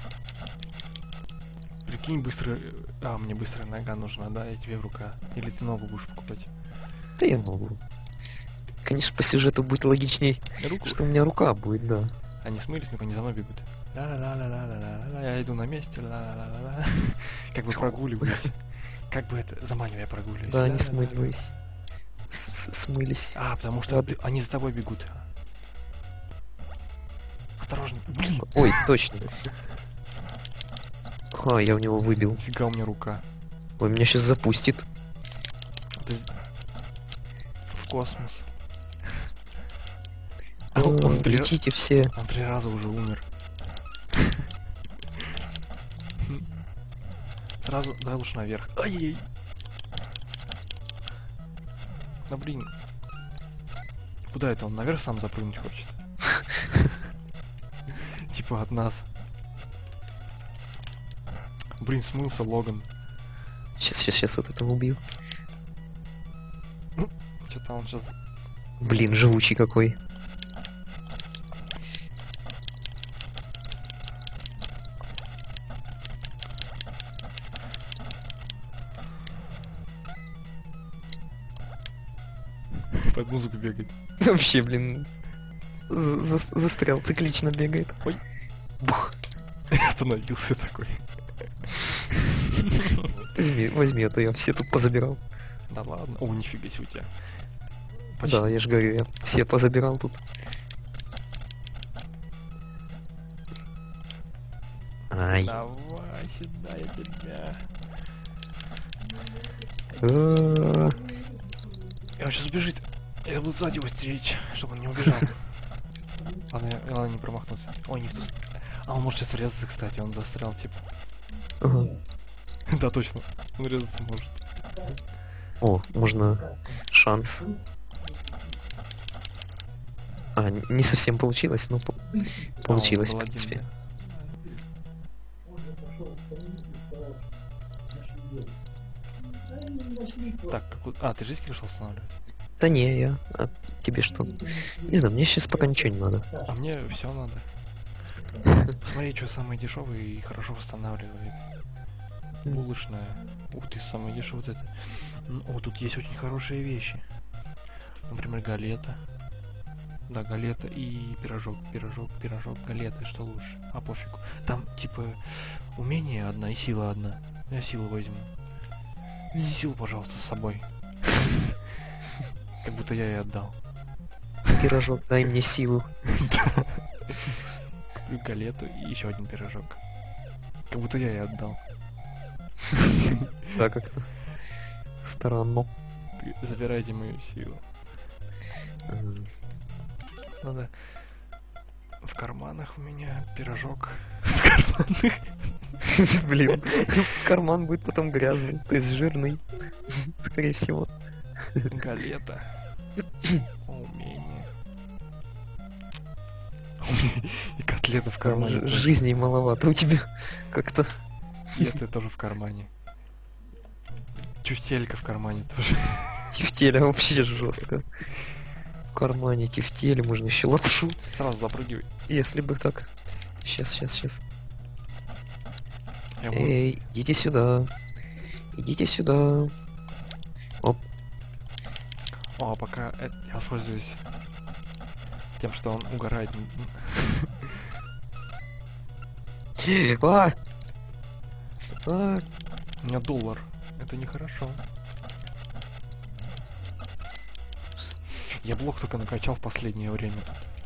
Прикинь, быстро... А, мне быстрая нога нужна, да? И тебе в рука. Или ты ногу будешь покупать? Да я могу. Конечно, по сюжету будет логичней, Руку? что у меня рука будет, да. Они смылись, но они за мной бегут. Ла-ла-ла-ла-ла-ла-ла. Я иду на месте. Ла-ла-ла-ла. Как бы прогуливаюсь. Как бы это... Заманивая прогуливаюсь. Да, они Ла-ла-ла-ла. смылись. С- Смылись. А, потому что Ладно. ты- они за тобой бегут. Осторожно. Блин. Ой, точно. А, я у него выбил. Фига у меня рука. Ой, меня сейчас запустит. Это з- в космос. А, Э, он три... Летите все. он три раза уже умер. Сразу, давай лучше наверх. Ай-яй. Да блин. Куда это он? Наверх сам запрыгнуть хочет. Типа от нас. Блин, смылся Логан. Сейчас, сейчас, сейчас вот этого убью. Что-то он сейчас... Блин, живучий какой. под музыку бегает. Вообще, блин. за- за- Застрял, циклично бегает. Ой. Бух. Остановился такой. Возьми, возьми, а то я все тут позабирал. Да ладно. О, нифига себе у тебя. Да, я же говорю, я все позабирал тут. Ай. Давай сюда, я тебя. А, И он сейчас убежит. Я буду сзади его стеречь, чтобы он не убежал. Ладно, я- ладно, не промахнуться. Ой, никто... с- А, он может сейчас врезаться, кстати, он застрял, типа. ага. Да, точно. Он врезаться может. О, можно шанс. А, н- не совсем получилось, но по- получилось, А, в он был один, принципе. да. Так, какой... А, ты жизнь решил устанавливать? Да не, я. А тебе что? Не знаю, мне сейчас пока ничего не надо. А мне все надо. Посмотри, что самое дешевое и хорошо восстанавливает. Булочная. Ух ты, самое дешевое вот это. М, О, тут есть очень хорошие вещи. Например, галета. Да, галета и пирожок, пирожок, пирожок, галета, что лучше? А пофигу. Там типа умение одна и сила одна. Я силу возьму. Силу, пожалуйста, с собой. Как будто я ей отдал. Пирожок, дай мне силу. Куплю галету и еще один пирожок. Как будто я ей отдал. Да, как-то странно. Ты забирайте мою силу. М, Надо в карманах у меня пирожок. В карманах. Блин, карман будет потом грязный, то есть жирный. Скорее всего. Галета. Умение. И котлета в кармане. Ж- тоже. Жизни маловато у тебя как-то. И это тоже в кармане. Чустелька в кармане тоже. Тефтеля вообще жестко. В кармане тефтели, можно еще лапшу. Сразу запрыгивай. Если бы так. Сейчас, сейчас, сейчас. Я могу- Эй, идите сюда. Идите сюда. Оп. О, а пока э- я пользуюсь тем, что он угорает. А! А! У меня доллар. Это нехорошо. Я блок только накачал в последнее время.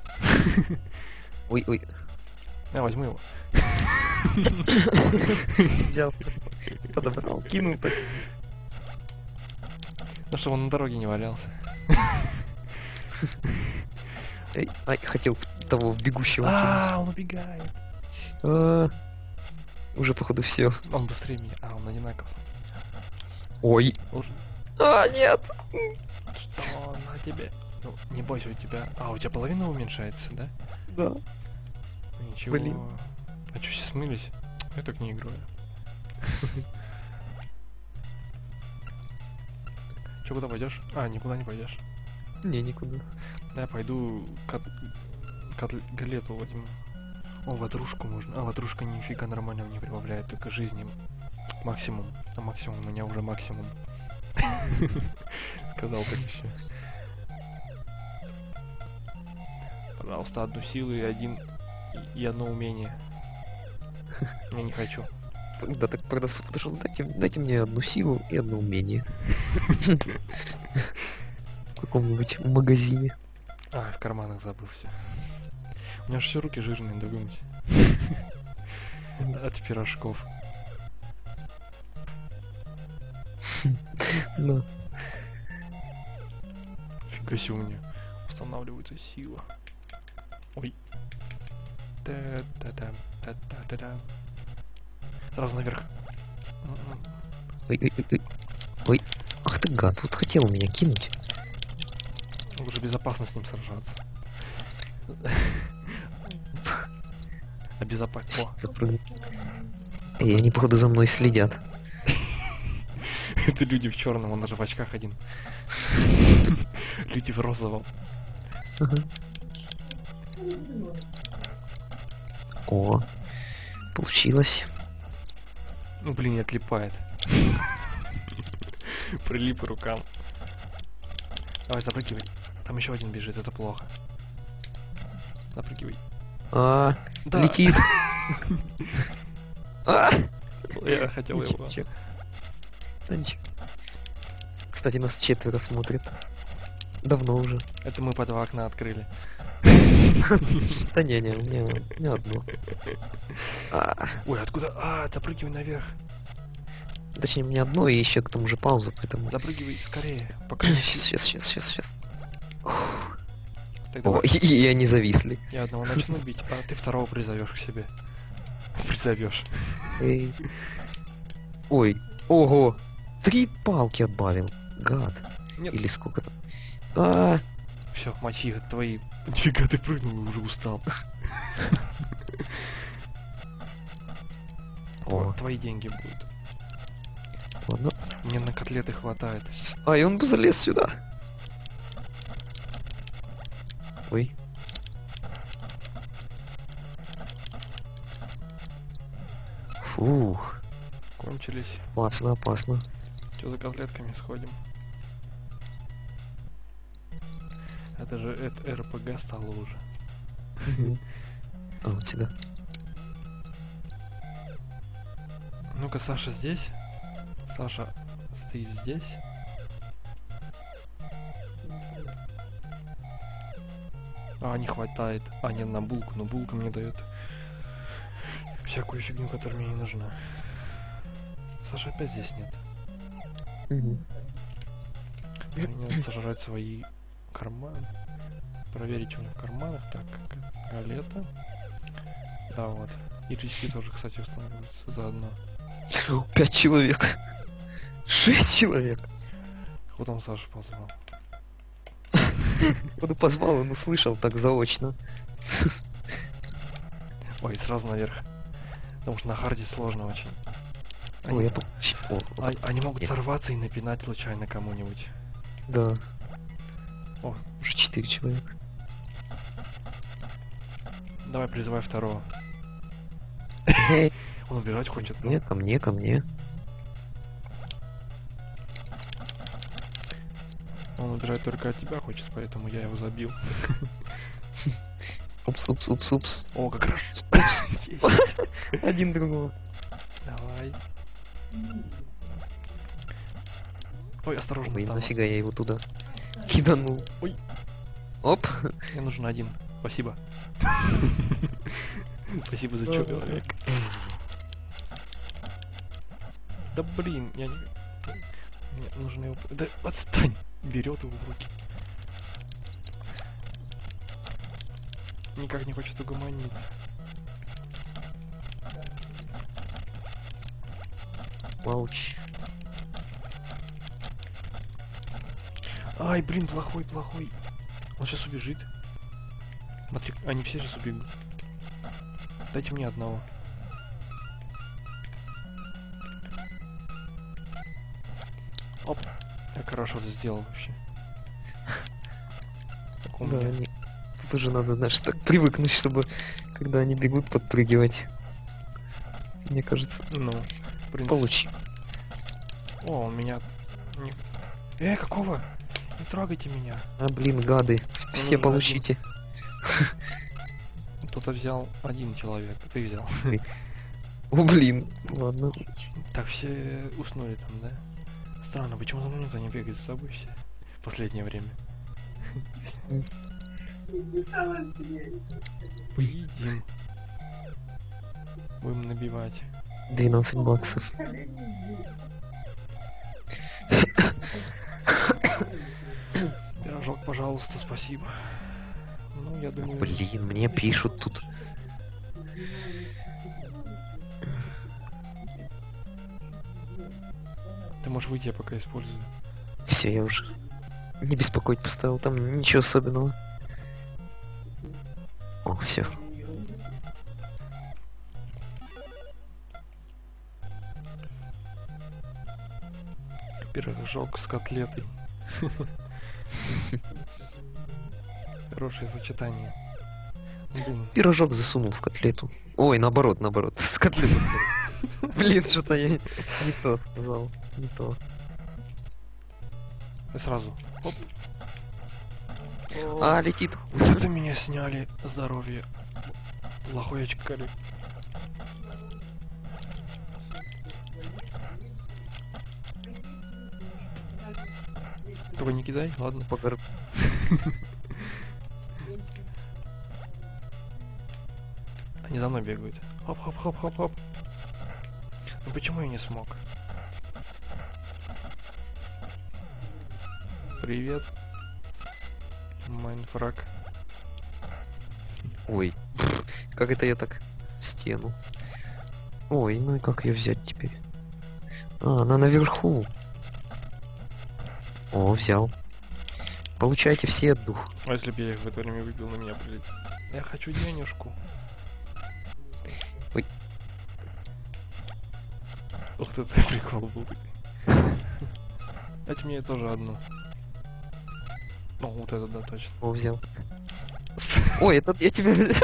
Ой, ой. Я возьму его. Взял. Подобрал, кинул так. Ну, чтобы он на дороге не валялся. Эй, ай, хотел в того в бегущего А, он убегает. кинуть. А, уже походу все. Он быстрее меня. А, он одинаков. Ой. Уж- А, нет. Что на тебе? Ну, не бойся, у тебя... А, у тебя половина уменьшается, да? Да. Ну, ничего. Блин. А что, все смылись? Я так не играю. Че, куда пойдешь? А, никуда не пойдешь. Не, никуда. Да, я пойду кот... кот- галету возьму. О, ватрушку можно. А, ватрушка нифига нормального не прибавляет, только жизни максимум. А максимум у меня уже максимум. Сказал так еще. Пожалуйста, одну силу и один и одно умение. Я не хочу. Да, так к продавцу подошел. Дайте, дайте мне одну силу и одно умение. В каком-нибудь магазине. А, в карманах забыл все. У меня же все руки жирные, да вымыть. От пирожков. Да. Фига себе у меня устанавливается сила. Ой. Та-та-та, та-та-та-та. Сразу наверх. М-м. Ой, ой, ой, ой. Ой. Ах ты гад, вот хотел меня кинуть. Лучше безопасно с ним сражаться. Обезопасить. О, Запрыгнул. Эй, они походу за мной следят. это люди в черном, он даже в очках один. Люди в розовом. Ага. О, получилось. Ну блин, не отлипает. Прилип к рукам. Давай, запрыгивай. Там еще один бежит, это плохо. Запрыгивай. А, Да. летит. А! Я хотел Ничего, его. ничего. А, ничего. Кстати, нас четверо смотрит. Давно уже. Это мы по два окна открыли. Да не-не, у меня, у меня одно. А, Ой, откуда? А, запрыгивай наверх. точнее, у меня одно и еще к тому же пауза, поэтому... Запрыгивай скорее, пока не Сейчас, сейчас, сейчас, сейчас. Так, О, давай. и, и они зависли. Я одного начну бить, а ты второго призовешь к себе. Призовешь. Эй. Ой, ого! Три палки отбавил. Гад. Нет, Или сколько там? А, все, мочи, твои двига ты прыгнул и уже устал. О. Твои деньги будут. ладно. Мне на котлеты хватает. А, и он бы залез сюда. Ой. Фух, Кончились. опасно, опасно. Че за котлетками сходим? Это же это РПГ стало уже. Мгм. А, вот сюда. Ну-ка, Саша здесь. Саша стоит здесь. А, не хватает. А, нет, на булку, но булка мне дает всякую фигню, которая мне не нужна. Саша опять здесь нет. Мгм. Мне сожрать свои карманы. Проверить, что у них в карманах. Так, как галета. Да, вот. И риски тоже, кстати, устанавливаются заодно. Пять человек. Шесть человек. Кто там Саша позвал? Он позвал, он услышал так заочно. Ой, сразу наверх. Потому что на харде сложно очень. Ой, Они, я тут... О, вот а- так. они могут Нет. сорваться и напинать случайно кому-нибудь. Да, О, уже четыре человека. давай призывай второго. Эй, Он убежать хочет. мне, ко мне, ко мне. Он убирает только от тебя хочет, поэтому я его забил. Упс, упс, упс, упс. О, как раз. Упс. Один другого. Давай. Ой, осторожно, Блин, там. нафига я его туда киданул. Ой. Оп. Мне нужен один. Спасибо. Спасибо за человек. Да блин, я не... Мне нужно его... Да отстань! Берет его в руки. Никак не хочет угомониться. Лауч. Ай, блин, плохой, плохой. Он сейчас убежит. Смотри, они все сейчас убегут. Дайте мне одного. Оп. Как хорошо это сделал вообще. Так у Да, меня. они... Тут уже надо, знаешь, так привыкнуть, чтобы, когда они бегут, подпрыгивать. Мне кажется, Ну, в принципе. получи. О, он меня... Не... Э, какого? Не трогайте меня. А, блин, гады. Все нужен получите. Кто-то взял один человек. Ты взял. О, блин. Ладно. Так, все уснули там, да? Странно, почему за мной никто не бегает за собой все? В последнее время. Поедим. Будем набивать. двенадцать баксов. Пирожок, пожалуйста, спасибо. Ну, я думаю... Блин, мне пишут тут. Ты можешь выйти, я пока использую. Все, я уже не беспокоить поставил, там ничего особенного. О, все. Пирожок с котлетой. Хорошее сочетание. Блин. Пирожок засунул в котлету. Ой, наоборот, наоборот. С котлету. Блин, что-то я не то сказал. Не то. И сразу. Оп. А, летит. Вот это меня сняли. Здоровье. Плохой очкарик. Только не кидай, ладно. Погор... Они за мной бегают. Хоп-хоп-хоп-хоп-хоп. Ну почему я не смог? Привет. Майнфраг. Ой, как это я так в стену? Ой, ну и как ее взять теперь? А, она наверху. О, взял. Получайте все дух. А если бы я их в это время выбил, на меня прилетел? Я хочу денежку. Ой. Вот это прикол был. Дайте мне тоже одну. Ну, вот это да, точно. О, взял. Ой, этот я тебя взял.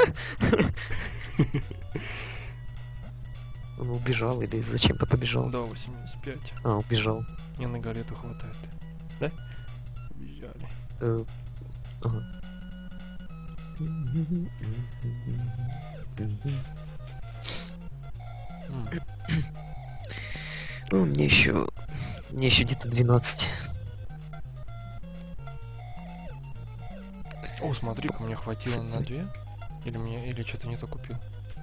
Он убежал или зачем-то побежал? Да, восемьдесят пять. А, убежал. Мне на галету хватает. Да? Убежали. Э, ага. М. Ну, мне еще... Мне еще где-то двенадцать. О, смотри-ка, мне хватило на две. Или мне, или что-то не то купил.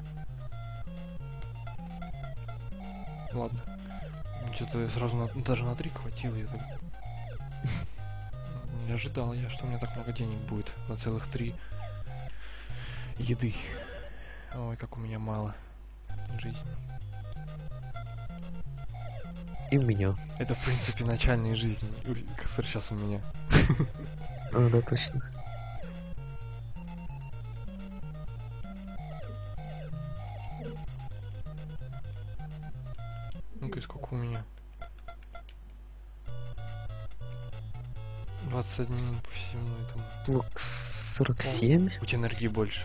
Ладно. Что-то сразу на, даже на три хватило. Я так... Не ожидал я, что у меня так много денег будет на целых три еды. Ой, как у меня мало жизни. И у меня. Это, в принципе, начальные жизни, которые сейчас у меня. А, да, точно. Ну-ка, и сколько у меня? двадцать один по всему этому. Лук сорок семь. У тебя энергии больше.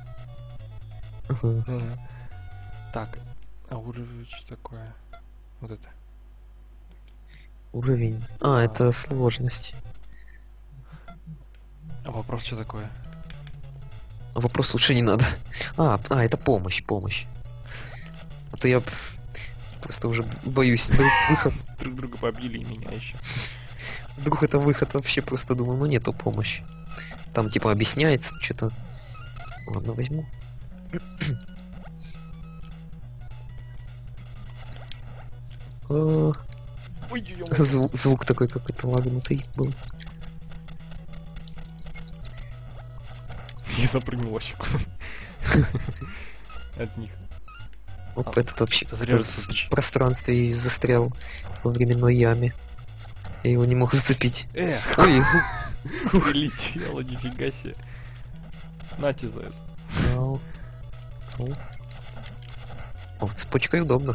Ага. Ага. Так, а уровень что такое? Вот это. Уровень. А, это сложность. А вопрос что такое? А вопрос лучше не надо. А, а, это помощь, помощь. А то я просто уже боюсь. Вдруг выход. Друг друга побили и меня еще. Вдруг это выход вообще просто думал, ну нету помощи. Там типа объясняется что-то. Ладно, возьму. А, Ой, ё зву- звук такой какой-то лагнутый был. Я запрыгнул вообще. От них. Вот А, этот вообще зря в засыпаешь. пространстве и застрял во временной яме. Я его не мог зацепить. Эх, Ой, прилетело, нифига себе. Нате за это. ау. Ау. О, цепочкой удобно.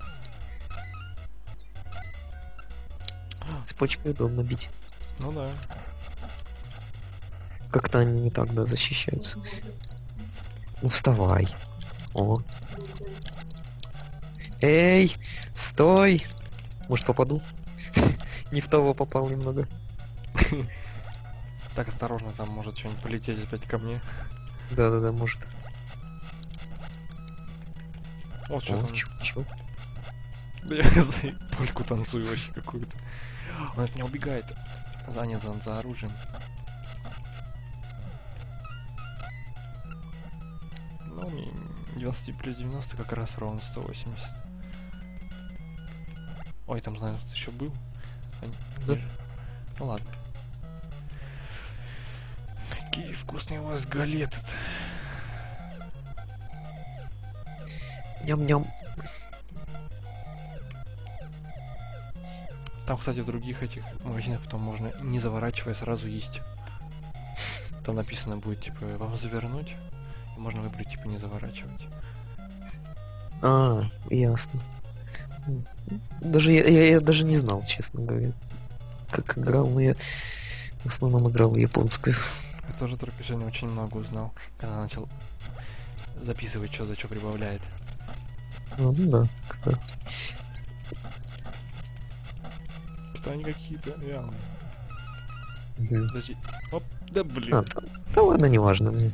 Цепочкой удобно бить. Ну да. Как-то они не так, да, защищаются. Ну вставай. О. Эй, стой! Может попаду? Не в того попал немного. Так, осторожно, там может что-нибудь полететь опять ко мне. Да-да-да, может. Вот что О, там. чё, чё? Да я за польку танцую вообще какую-то. Он от меня убегает. Занят он за оружием. Ну, мне девяносто плюс девяносто как раз ровно сто восемьдесят. Ой, там, знаю, еще был. А, не- Да. не же. Ну ладно. Какие вкусные у вас галеты-то. Ням-ням. Там, кстати, в других этих магазинах потом можно, не заворачивая, сразу есть. Там написано будет, типа, вам завернуть. И можно выбрать, типа, не заворачивать. А, ясно. М, Даже я, я, я даже не знал, честно говоря. Как играл, но я в основном играл японскую. Я тоже только сегодня очень много узнал, когда начал записывать, что за что прибавляет. Ну, ну да, когда. Что они какие-то реальные. Мгм. Подожди. Оп, да блин. А, да, да ладно, неважно мне.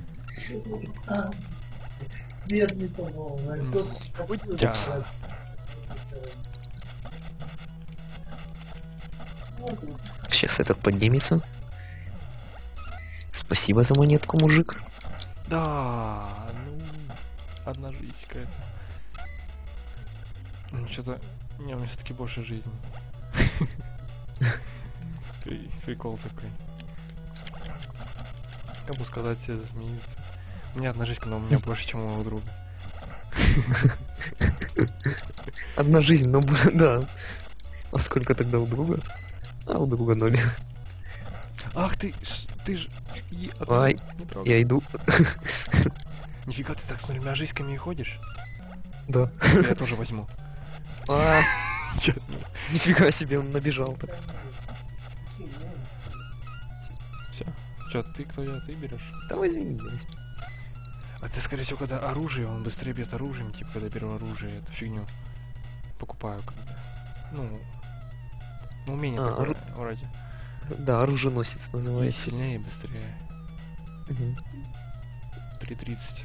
Бедный по-моему. М. Кто- Будьте. Сейчас этот поднимется. Спасибо за монетку, мужик. Да, ну, одна жизнь какая-то. Ну, что-то, не, у меня все-таки больше жизни. При- Прикол такой. Как бы сказать, все засмеются. У меня одна жизнь, но у меня больше, чем у моего друга. Одна жизнь, но б- да. А сколько тогда у друга? А у друга ноль. Ах ты, ж- ты ж... и- а ты Ай, не трогай. я иду. Нифига ты так с нулями жизнями и ходишь? Да. Я тоже возьму. А, Чё? нифига себе, он набежал так. Все. Чё, ты кто я? Ты берешь? Да возьми, возьми. А ты, скорее всего, когда оружие, он быстрее бьет оружием, типа, когда беру оружие, эту фигню покупаю, когда. Ну, ну умение А, такое, ору- вроде. Да, оруженосец И называется. сильнее, и быстрее. Мгм. три тридцать.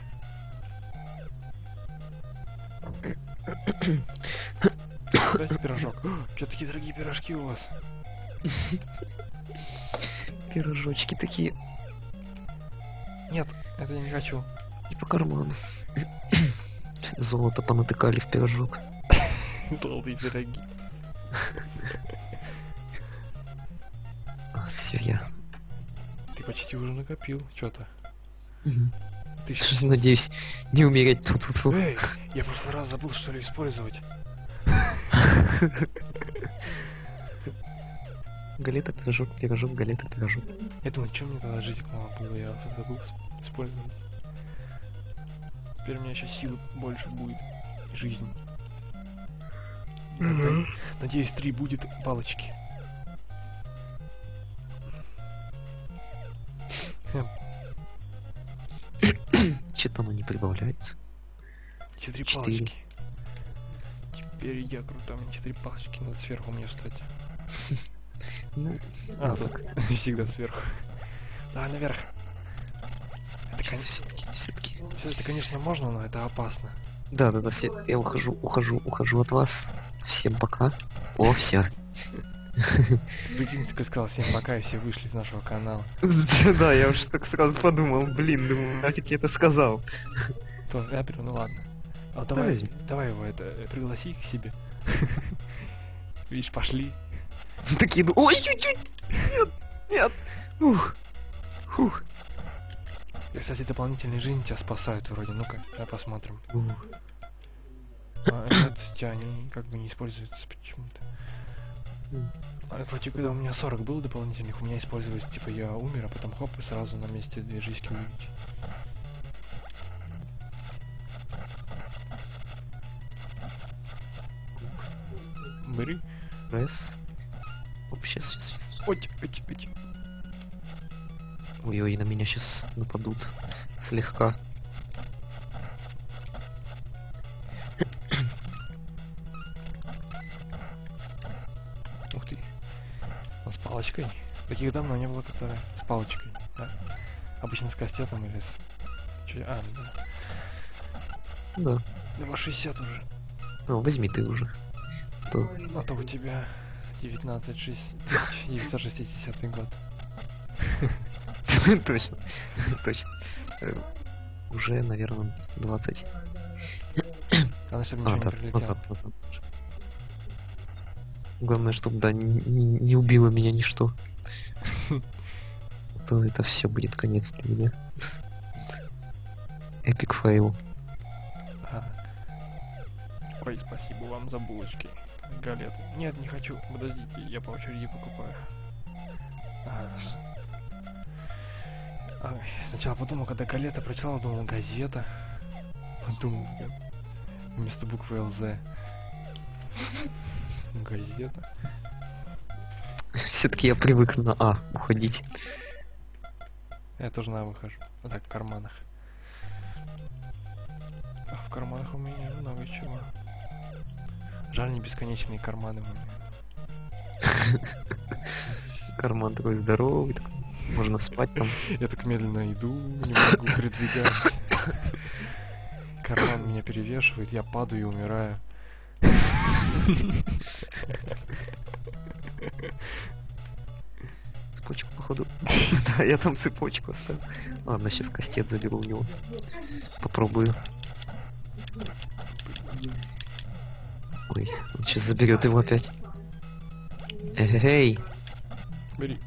Дайте пирожок. Чё такие дорогие пирожки у вас? Пирожочки такие Нет, это я не хочу. и по карману. Золото понатыкали в пирожок. Золотые пироги. Все, я. Ты почти уже накопил что-то. Мгм. Ты сейчас... Надеюсь, не умереть тут. тут, тут. Эй, я в прошлый раз забыл, что ли, использовать. Галета, пирожок, пирожок, галета, пирожок. Я думаю, что мне тогда жизнь мало было, я забыл с- использовать. Теперь у меня еще силы больше будет. И жизнь. Наде- Надеюсь, три будет палочки. Хм, Че-то оно не прибавляется. Четыре Четыре. палочки. Теперь я круто, у меня четыре палочки, надо сверху мне встать. Ну, А, ну тут так. всегда сверху. Давай наверх. Это, Сейчас конечно, все-таки, все-таки. всё это, конечно, можно, но это опасно. Да, да, да, все, я ухожу, ухожу, ухожу от вас. Всем пока. О, все. Прикинь, ты такой сказал всем пока, и все вышли из нашего канала. Да, я уж так сразу подумал, блин, думаю, нафиг я это сказал. То, я беру, ну ладно. А Да давай, возьми. давай его это э, пригласи к себе. Видишь, пошли. Такие, ну, ой, чуть-чуть, нет, нет, ух, ух. И, кстати, дополнительные жизни тебя спасают вроде. Ну-ка, давай посмотрим. Ух. А, нет, тебя они как бы не используются почему-то. М. А вроде когда у меня сорок было дополнительных, у меня использовалось, типа я умер, а потом хоп, и сразу на месте две жизни увеличить. Бери. Раз. Оп, сейчас, сейчас, сейчас. Ой, ой, ой. Ой-ой, на меня сейчас нападут. Слегка. Ух ты. Он с палочкой. Таких давно не было, которые с палочкой. Да? Обычно с кастетом или с... Чё? А, да. Да. два шестьдесят уже. Ну, возьми ты уже. То. А то у тебя девятнадцать шесть... девятьсот шестидесятый год. Точно. Точно. Э, Уже, наверное, двадцать. Главное, чтобы А, ничего да, не прилетело. назад, назад. Главное, чтобы, да, не, не- не убило меня ничто. А то это все будет конец для меня. Эпик фейл. Ага. Ой, спасибо вам за булочки. Галеты. Нет, не хочу. Подождите, я по очереди покупаю. Ага. Ай, сначала подумал, когда галета прочитал, думал газета. Подумал, как вместо буквы ЛЗ. Газета. Все-таки я привык на А уходить. Я тоже на выхожу. А так, в карманах. А в карманах у меня много чего. Жаль, не бесконечные карманы у меня. Карман такой здоровый, такой, можно спать там. Я так медленно иду, не могу передвигаться. Карман меня перевешивает, я падаю и умираю. цепочку, походу. Да, я там цепочку оставил. Ладно, сейчас кастет заберу у него. Попробую. Ой, он сейчас заберет его опять. Эй, Бери.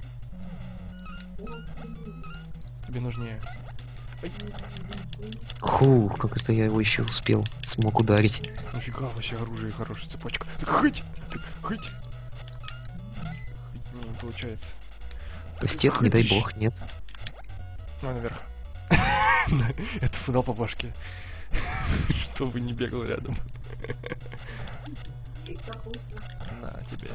Тебе нужнее. Ай, ху, как это я его еще успел, смог ударить. нифига, вообще оружие хорошая цепочка. Так, хоть! Так, хоть! Хоть, не получается. Кастет, не дай Хоть. бог, нет. Ну, наверх. Это дал по башке. Чтобы не бегал рядом. На тебе.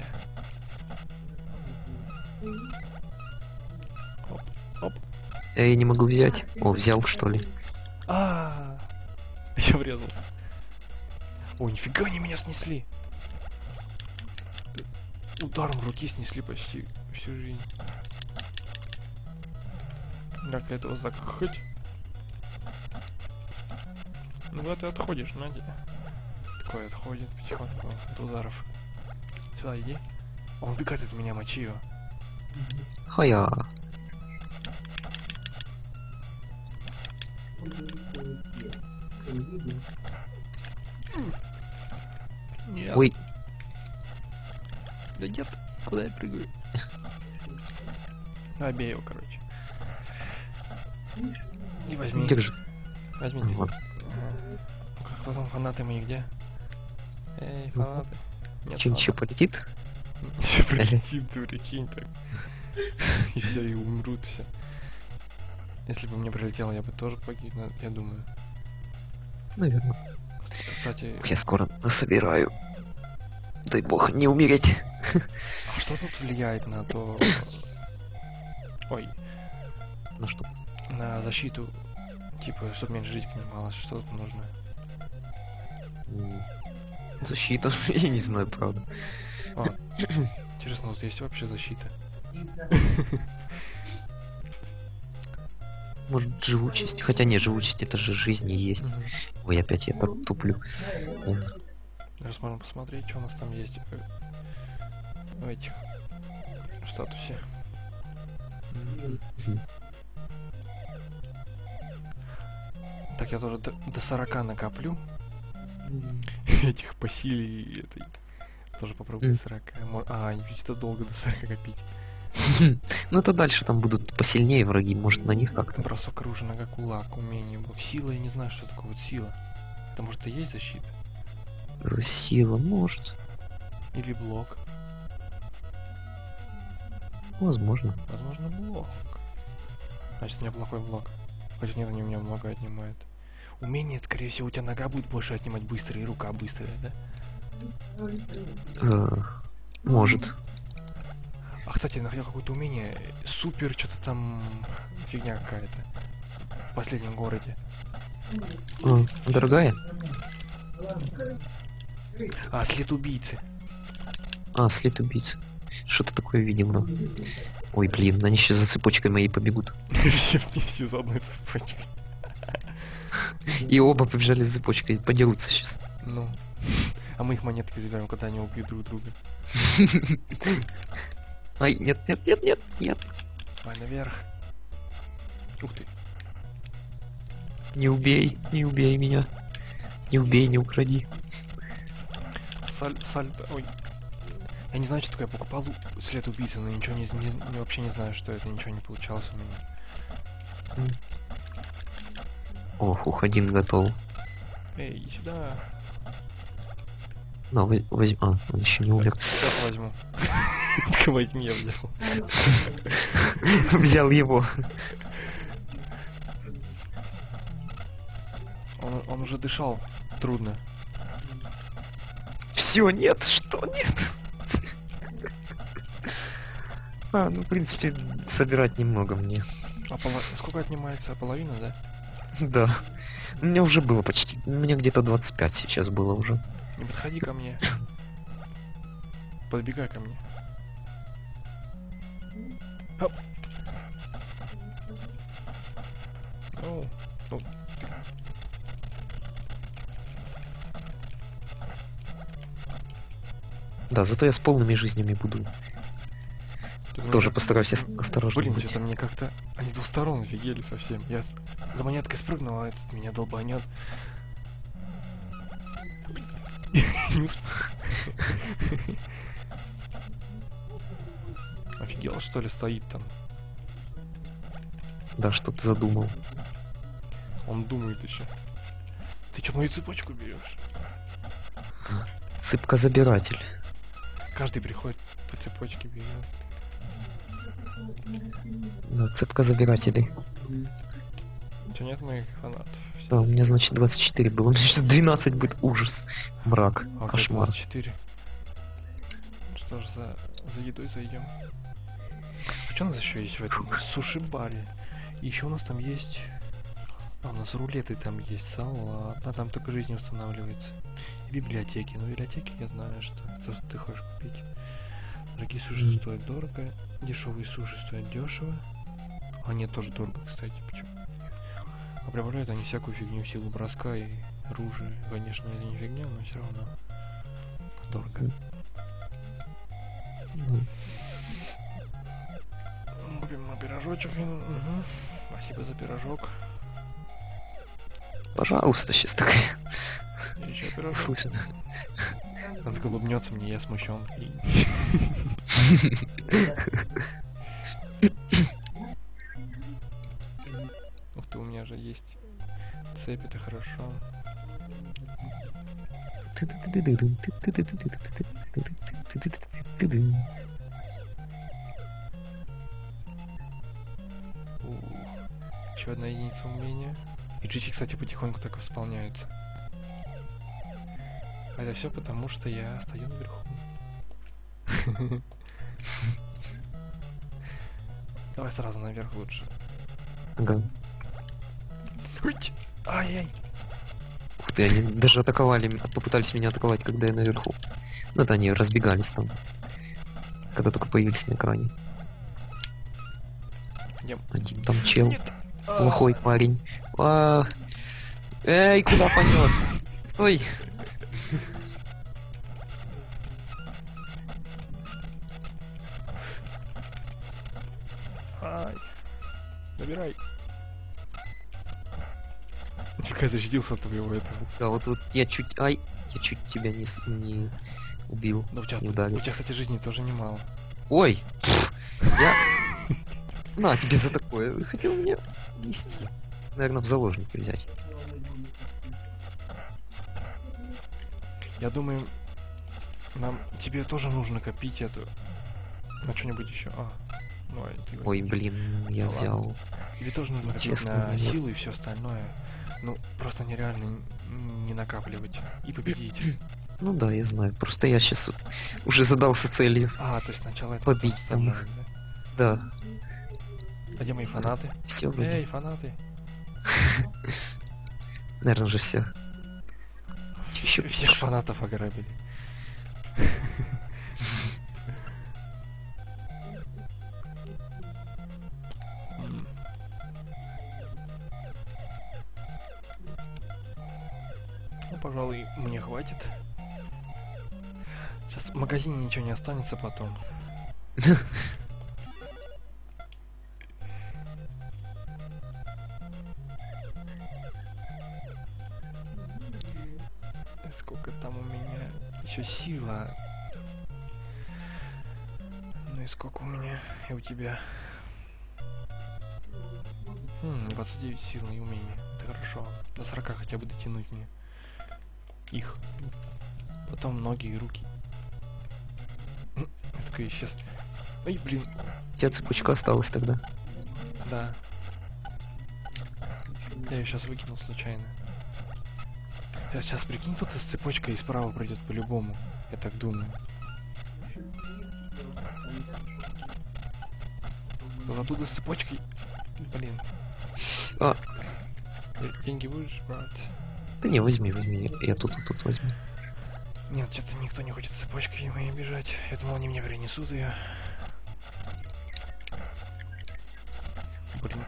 Оп, оп. Я не могу взять. О, взял что ли? А, я врезался. Ой, нифига они меня снесли. Ударом руки снесли почти всю жизнь. Как этого закрыть? Ну вот ты отходишь, Надя. Такой отходит потихоньку от ударов. Сюда иди. Он убегает от меня, мочи его. Хая. Нет. Ой, Да нет, куда я прыгаю? Обей его, короче. И возьми. держи. Возьми. Вот. Ага. Ну-ка, кто там, фанаты мои где? Эй, фанаты. Нет, Чем еще полетит? Все прилетит, ты прикинь так. И все, и умрут все. Если бы мне прилетело, я бы тоже погиб, на- я думаю. Наверное. Кстати, Я скоро насобираю. Дай бог не умереть. а что тут влияет на то... Ой, Ну что? на защиту, типа, чтобы меньше жизнь понималось, что тут нужно? М, Защита. Я не знаю, правда. А, интересно, вот есть вообще защита? Может, живучесть? Хотя не, живучесть это же жизнь и есть. Мгм. Ой, опять я так туплю. М, Сейчас можем посмотреть, что у нас там есть э, в этих в статусе. м. Так, я тоже до, до сорока накоплю этих по силе и этой. Тоже попробую М. до сорока. Мо- А, не ведь это долго до сорока копить. Ну это дальше там будут посильнее враги, может на них как-то. Бросок оружия, нога, кулак, умение, блок. Сила, я не знаю, что такое вот сила. Это может и есть защита? Э, Сила, может. Или блок? Возможно. Возможно, блок. Значит, у меня плохой блок. Хотя нет, они у меня много отнимают. Умение, скорее всего, у тебя нога будет больше отнимать быстро и рука быстрая, да? Э, Может. А, кстати, я находил какое-то умение. Супер, что-то там фигня какая-то. В последнем городе. А, дорогая? А, след убийцы. А, след убийцы. Что-то такое видел, да. Ой, блин, они сейчас за цепочкой моей побегут. Все вместе за одной цепочкой. И оба побежали за цепочкой, подерутся сейчас. Ну. А мы их монетки забираем, когда они убьют друг друга. Ай, нет, нет, нет, нет, нет. Давай наверх. Ух ты. Не убей, не убей меня. Не убей, не укради. Саль, сальто, ой. Я не знаю, что такое, я покупал у- след убийцы, но ничего не, не, не- вообще не знаю, что это, ничего не получалось у меня. Ох, ух, один готов. Эй, иди сюда. На, воз- возьми. А, он еще не умер. Сейчас возьму. Так возьми, я взял. Взял его. Он, он уже дышал. Трудно. Все, нет, что нет? А, ну, в принципе, собирать немного мне. А поло... сколько отнимается? Половина, да? Да. У меня уже было почти. У меня где-то двадцать пять сейчас было уже. Не подходи ко мне. Подбегай ко мне. Оп. Ну, ну, Да, зато я с полными жизнями буду ты, знаешь, тоже как- постараюсь ос- осторожно Блин, быть. что-то мне как-то... Они с двух сторон офигели совсем. Я с- за монеткой спрыгнул, а этот меня долбанет. Не усп- Офигел, что ли, стоит там? Да, что-то задумал. Он думает еще. Ты что, мою цепочку берешь? Цыпка-забиратель. Каждый приходит по цепочке берет. Да, цыпка-забирателей. Че, нет моих фанатов? Да, у меня, значит, двадцать четыре было. У меня сейчас двенадцать будет. Ужас. Мрак. А, Кошмар. двадцать четыре. Что ж, за, за едой зайдем. Что у нас еще есть в этом суши-баре? И еще у нас там есть... А, у нас рулеты там есть, салат. А там только жизнь устанавливается. И библиотеки. Ну, библиотеки я знаю, что то, что ты хочешь купить. Дорогие суши Мгм. стоят дорого. Дешевые суши стоят дешево. А нет, тоже дорого, кстати. Почему? А прибавляют они всякую фигню в силу броска и оружия. Конечно, это не фигня, но все равно дорого. Ну, Купим на пирожочек. Угу. Спасибо за пирожок. пожалуйста, сейчас такая Еще пирожок. услышана. Он такой улыбнется мне, я смущен. И... Ух ты, у меня же есть цепь, это хорошо. Ух. Еще одна единица умения. И джити, кстати, потихоньку так восполняются. А это все потому, что я стою наверху. Давай сразу наверх лучше. Ага. Уить! Ай-яй! Ух ты, они даже атаковали, м- попытались меня атаковать, когда я наверху. Ну, это они разбегались там, когда только появились на экране. Я... Один там чел, Нет! А, плохой парень. А, Эй, куда понес? Стой! Ай! Забирай! Нифига, защитился от твоего этого. Да, вот, вот я чуть, ай, я чуть тебя не, с- не убил, Да у тебя, не у ударил. тебя, кстати, жизни тоже немало. Ой! Я... На, тебе за такое. Хотел мне нести. Наверное, в заложники взять. Я думаю, нам тебе тоже нужно копить эту. На что-нибудь еще. А, ну, ай, ты Ой, возьми. блин, я Да ладно. взял. Тебе тоже нужно копить Честно, на нет. силу и все остальное. Ну, просто нереально н- не накапливать и победить. Ну да, я знаю. Просто я сейчас уже задался целью. А, то есть сначала это Побить потом там остальное, их. да? Да, А где мои фанаты? все Эй, вроде. фанаты! Наверное, уже все. Еще Всех фанатов ограбили. М. Ну, пожалуй, мне хватит. Сейчас в магазине ничего не останется потом. Сколько там у меня еще сила? Ну и сколько у меня и у тебя? М, двадцать девять сил и умения. Это хорошо. До сорока хотя бы дотянуть мне. Их. Потом ноги и руки. М, Я такой сейчас... Ой, блин. У тебя цепочка осталась тогда. Да. Я ее сейчас выкинул случайно. Сейчас, сейчас прикинь, кто-то с цепочкой и справа пройдет по-любому. Я так думаю. Кто оттуда с цепочкой. Блин. А, Э, Деньги будешь брать? да не, возьми, возьми. Я, я тут, тут, тут возьму. Нет, что-то никто не хочет с цепочкой моей бежать. Я думал, они мне принесут ее. Блин.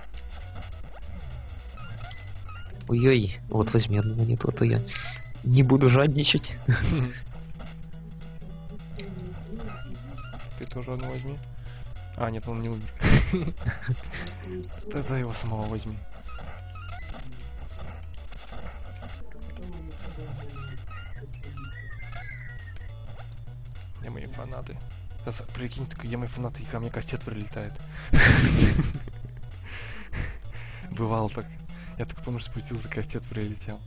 Ой-ой, вот возьми одну монету, а то я не буду жадничать. Ты тоже одну возьми. А, нет, он не умер. Тогда его самого возьми. Где мои фанаты? Сейчас, прикинь, такой, где мои фанаты, и ко мне кастет прилетает. Бывало так. Я так помню, что спустился, кастет прилетел.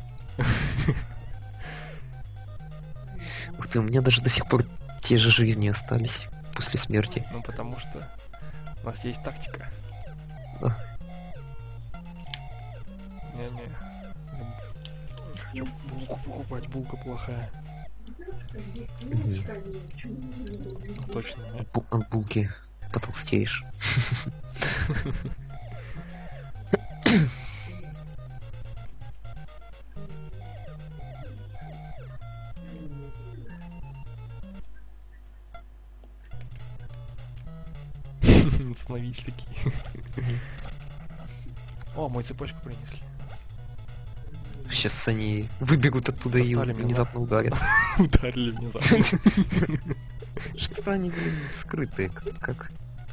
Ух ты, у меня даже до сих пор те же жизни остались после смерти. Ну, потому что у нас есть тактика. Да. Не-не. Хочу булку покупать, булка плохая. Мгм. Ну, точно, нет. Бу- От булки потолстеешь. Становись такие. О, мою цепочку принесли. Сейчас они выбегут оттуда и Достали меня, внезапно ударят. Ударили внезапно. Что они, блин, скрытые, как- как...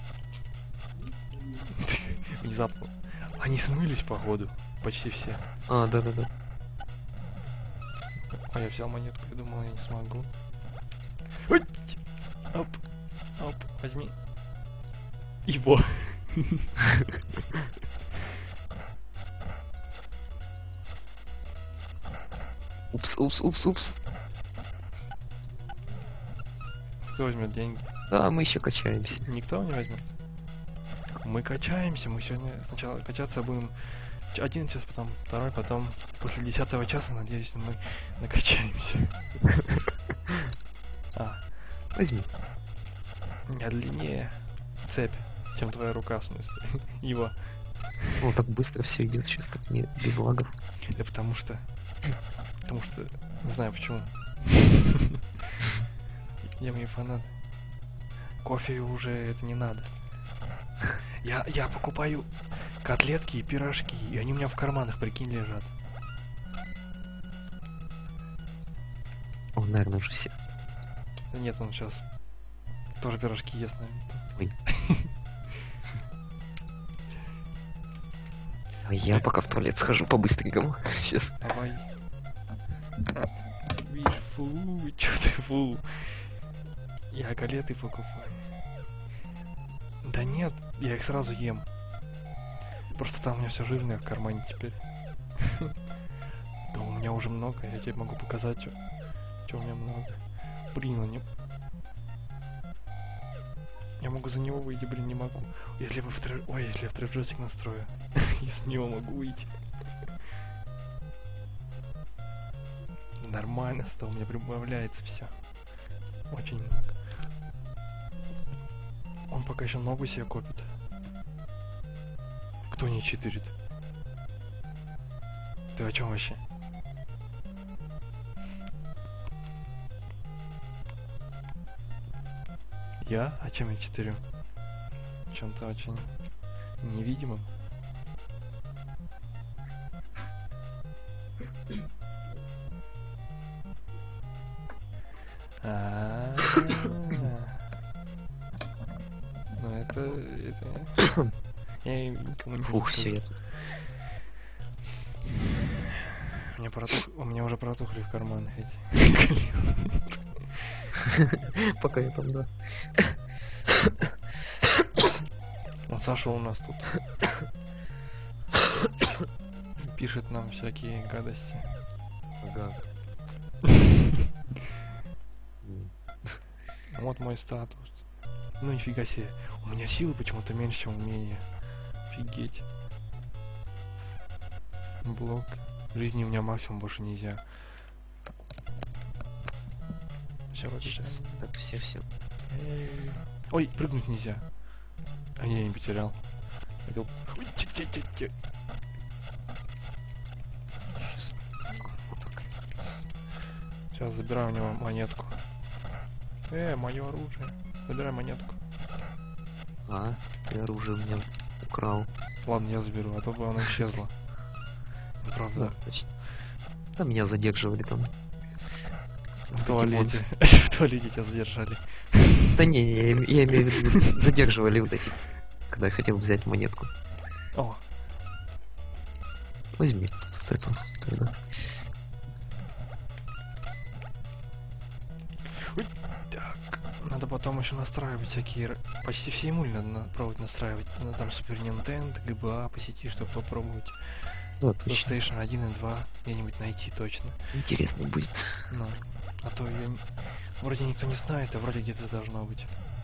Внезапно. Они смылись, походу. Почти все. А, да-да-да. А я взял монетку, я думал, я не смогу. Ой! Оп, оп, возьми. Его. Упс, упс, упс, упс. Кто возьмет деньги? Да, мы еще качаемся. Никто не возьмет. Мы качаемся, мы сегодня сначала качаться будем ч- один час, потом второй, потом после десятого часа, надеюсь, мы накачаемся. А, Возьми. я длиннее цепь, чем твоя рука, в смысле. Его. О, так быстро все идет сейчас, так не без лагов. Да потому что... Потому что... Не знаю почему. Я мои фанат. Кофе уже это не надо. Я, я покупаю котлетки и пирожки, и они у меня в карманах, прикинь, лежат. О, наверное, уже все. Да нет, он сейчас тоже пирожки ест, наверное. Ой. А я пока в туалет схожу по-быстренькому. Сейчас. Давай. Видишь, фу, чё ты фу. Я галеты покупаю. Да нет, я их сразу ем. Просто там у меня все жирное в кармане теперь. Да у меня уже много, я тебе могу показать, что у меня много. Блин, он не... Я могу за него выйти, блин, не могу. Если вы в трэш... Ой, если я в трэш-джойстик настрою. Я с него могу выйти. Нормально, стало, у меня прибавляется все. Очень много. Он пока еще ногу себе копит. Кто не читерит? Ты о чем вообще? Я? О чем я читерю? Чем-то очень невидимым. А. Ну это... это... Я никому не Фух, скажу. все, я тут. У меня протух... У меня уже протухли в карманах эти. Пока я там, да. Вот Саша у нас тут пишет нам всякие гадости. Ага. Вот мой статус. Ну нифига себе. У меня силы почему-то меньше, чем умения. Офигеть. Блок. Жизни у меня максимум больше нельзя. Все, вот сейчас. Так, все, все. Ой, прыгнуть нельзя. А не, я не потерял. Хотел- Ой, тя- тя- тя- тя. Сейчас. Вот так. Сейчас забираю у него монетку. Э, мое оружие. Забирай монетку. А, ты оружие у меня украл. Ладно, я заберу, а то бы она исчезла. Ну, правда, Да, точно. Там меня задерживали там. в Вот эти туалете. монстры. В туалете тебя задержали. Да не, не, я, им- я имею в виду, задерживали вот эти, когда я хотел взять монетку. О, Возьми вот эту тогда. так. Надо потом еще настраивать всякие... р- Почти все эмули надо на- пробовать настраивать. Ну, там Супер Nintendo, джи би эй по сети, чтобы попробовать. Да, точно. PlayStation один и два где-нибудь найти точно. Интересно будет. Ну, а то ее вроде никто не знает, а вроде где-то должно быть.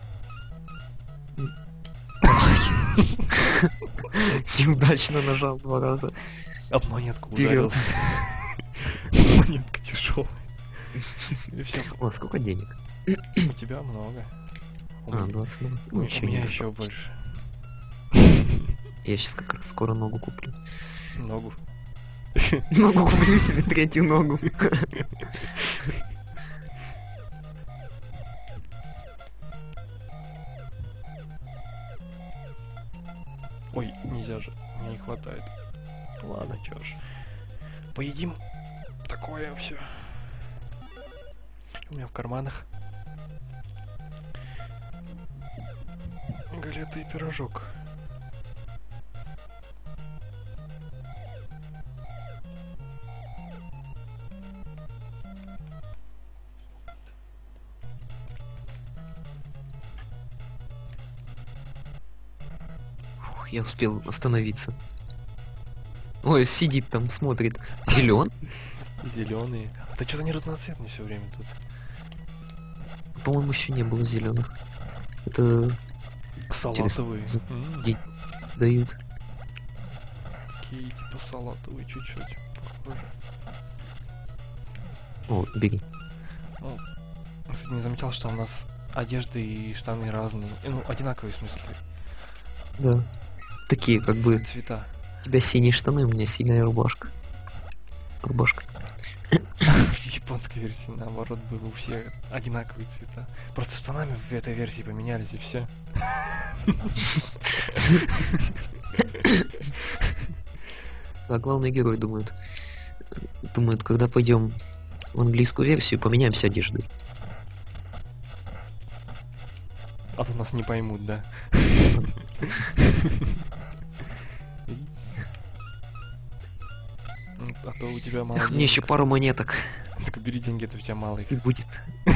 Неудачно нажал два раза. Об монетку Вперед. ударился. Монетка тяжелая. И все. О, сколько денег? У тебя много. У А, меня- двадцать два. у Ну, м- еще у меня не еще достаточно. больше. Я сейчас как раз скоро ногу куплю. Ногу. Ногу куплю себе третью ногу. Ой, нельзя же. Мне не хватает. Ладно, чё ж. Поедим. Такое все. У меня в карманах галеты и пирожок. Фух, я успел остановиться. Ой, сидит там, смотрит. Зелен? Зеленые. А ты что-то не разноцветный все время тут. По-моему, еще не было зеленых. Это Салатовые. за- М, день дают. Такие типа салатовые чуть-чуть. Похоже. О, бери. Ну, кстати, не заметил, что у нас одежды и штаны разные. Э, Ну, одинаковые в смысле. Да. Такие, как бы, Цвета. у тебя синие штаны, у меня синяя рубашка. Рубашка. В японской версии наоборот было у всех одинаковые цвета. Просто штанами в этой версии поменялись и все. А главный герой думает, думает, когда пойдем в английскую версию, поменяемся одеждой. А то нас не поймут, да? М, А то у тебя мало Эх, мне еще денег. пару монеток Так бери деньги, это у тебя мало их. и будет.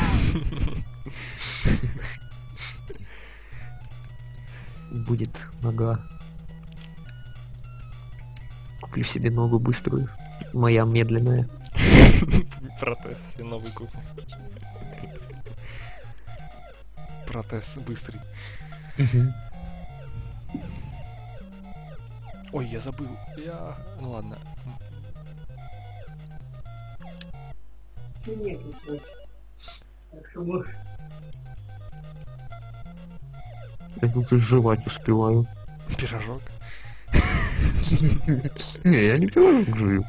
Будет нога. Куплю себе ногу быструю. Моя медленная. Протез себе новый купил. Протез быстрый. Ой, я забыл. Я... Ну ладно. Нет, не хочешь. Так что можешь. Я тут жевать успеваю. Пирожок. Не, я не пирожок жую.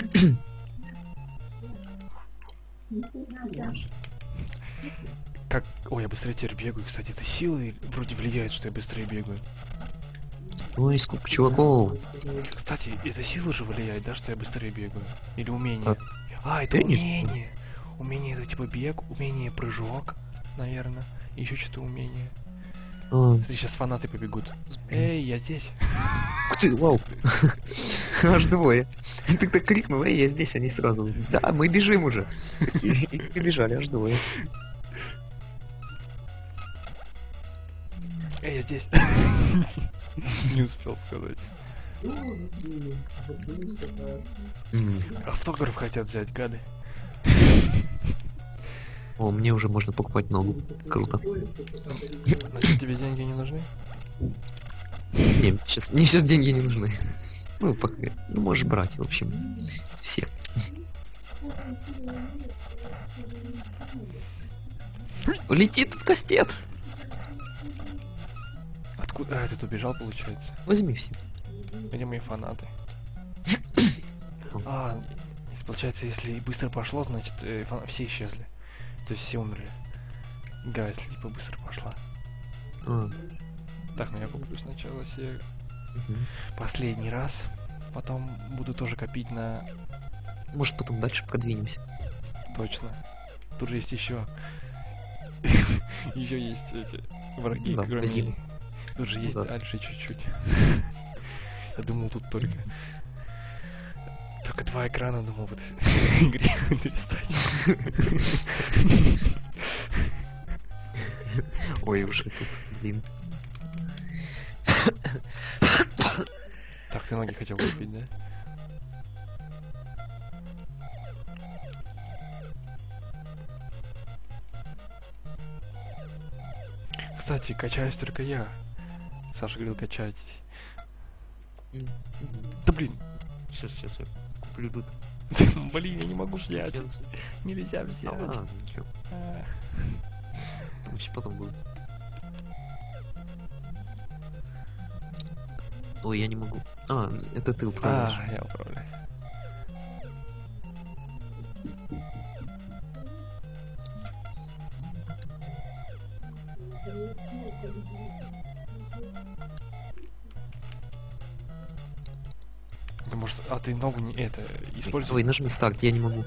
Как... Ой, я быстрее теперь бегаю. Кстати, это силы вроде влияет, что я быстрее бегаю. Ой, сколько чуваков. Кстати, это сила же влияет, да, что я быстрее бегаю? Или умение? А, А, это я не знаю. умение. Умение это типа бег, умение прыжок, наверное. И еще что-то умение. А, Смотри, сейчас фанаты побегут. Эй, я здесь. ух ты, вау. Аж двое. Ты так крикнул, эй, я здесь, они сразу. Да, мы бежим уже. И, и побежали, аж двое. Эй, я здесь. Не успел сказать. М. Автограф хотят взять, гады. О, мне уже можно покупать ногу. Круто. Значит, тебе деньги не нужны? Не, сейчас, мне сейчас деньги не нужны. Ну, пока. Ну, можешь брать, в общем. Все. Летит кастет. Откуда? А, этот убежал, получается. Возьми все. Где мои фанаты? А, если, получается, если и быстро пошло, значит э, фа- все исчезли. То есть все умерли. Игра, если типа быстро пошла. А, Так, ну я куплю сначала себе мгм. последний раз. Потом буду тоже копить на... Может, потом дальше продвинемся. Точно. Тут же есть еще Еще есть эти враги, Да, кроме... Зим. Тут же есть Да. дальше чуть-чуть. Я думал, тут только... Только два экрана, думал, в этой игре перестать. Ой, уже тут, блин. Так, ты ноги хотел купить, да? Кстати, качаюсь только я. Саша говорил, качайтесь. Да блин. Сейчас, сейчас я куплю тут. Блин, я не могу взять. Нельзя А, взять. ладно, ничего. А. Вообще потом будет. Ой, я не могу. А, это ты управляешь. А, я управляю. Да может, а ты ногу не это Ой, используй? нажми старт, я не могу.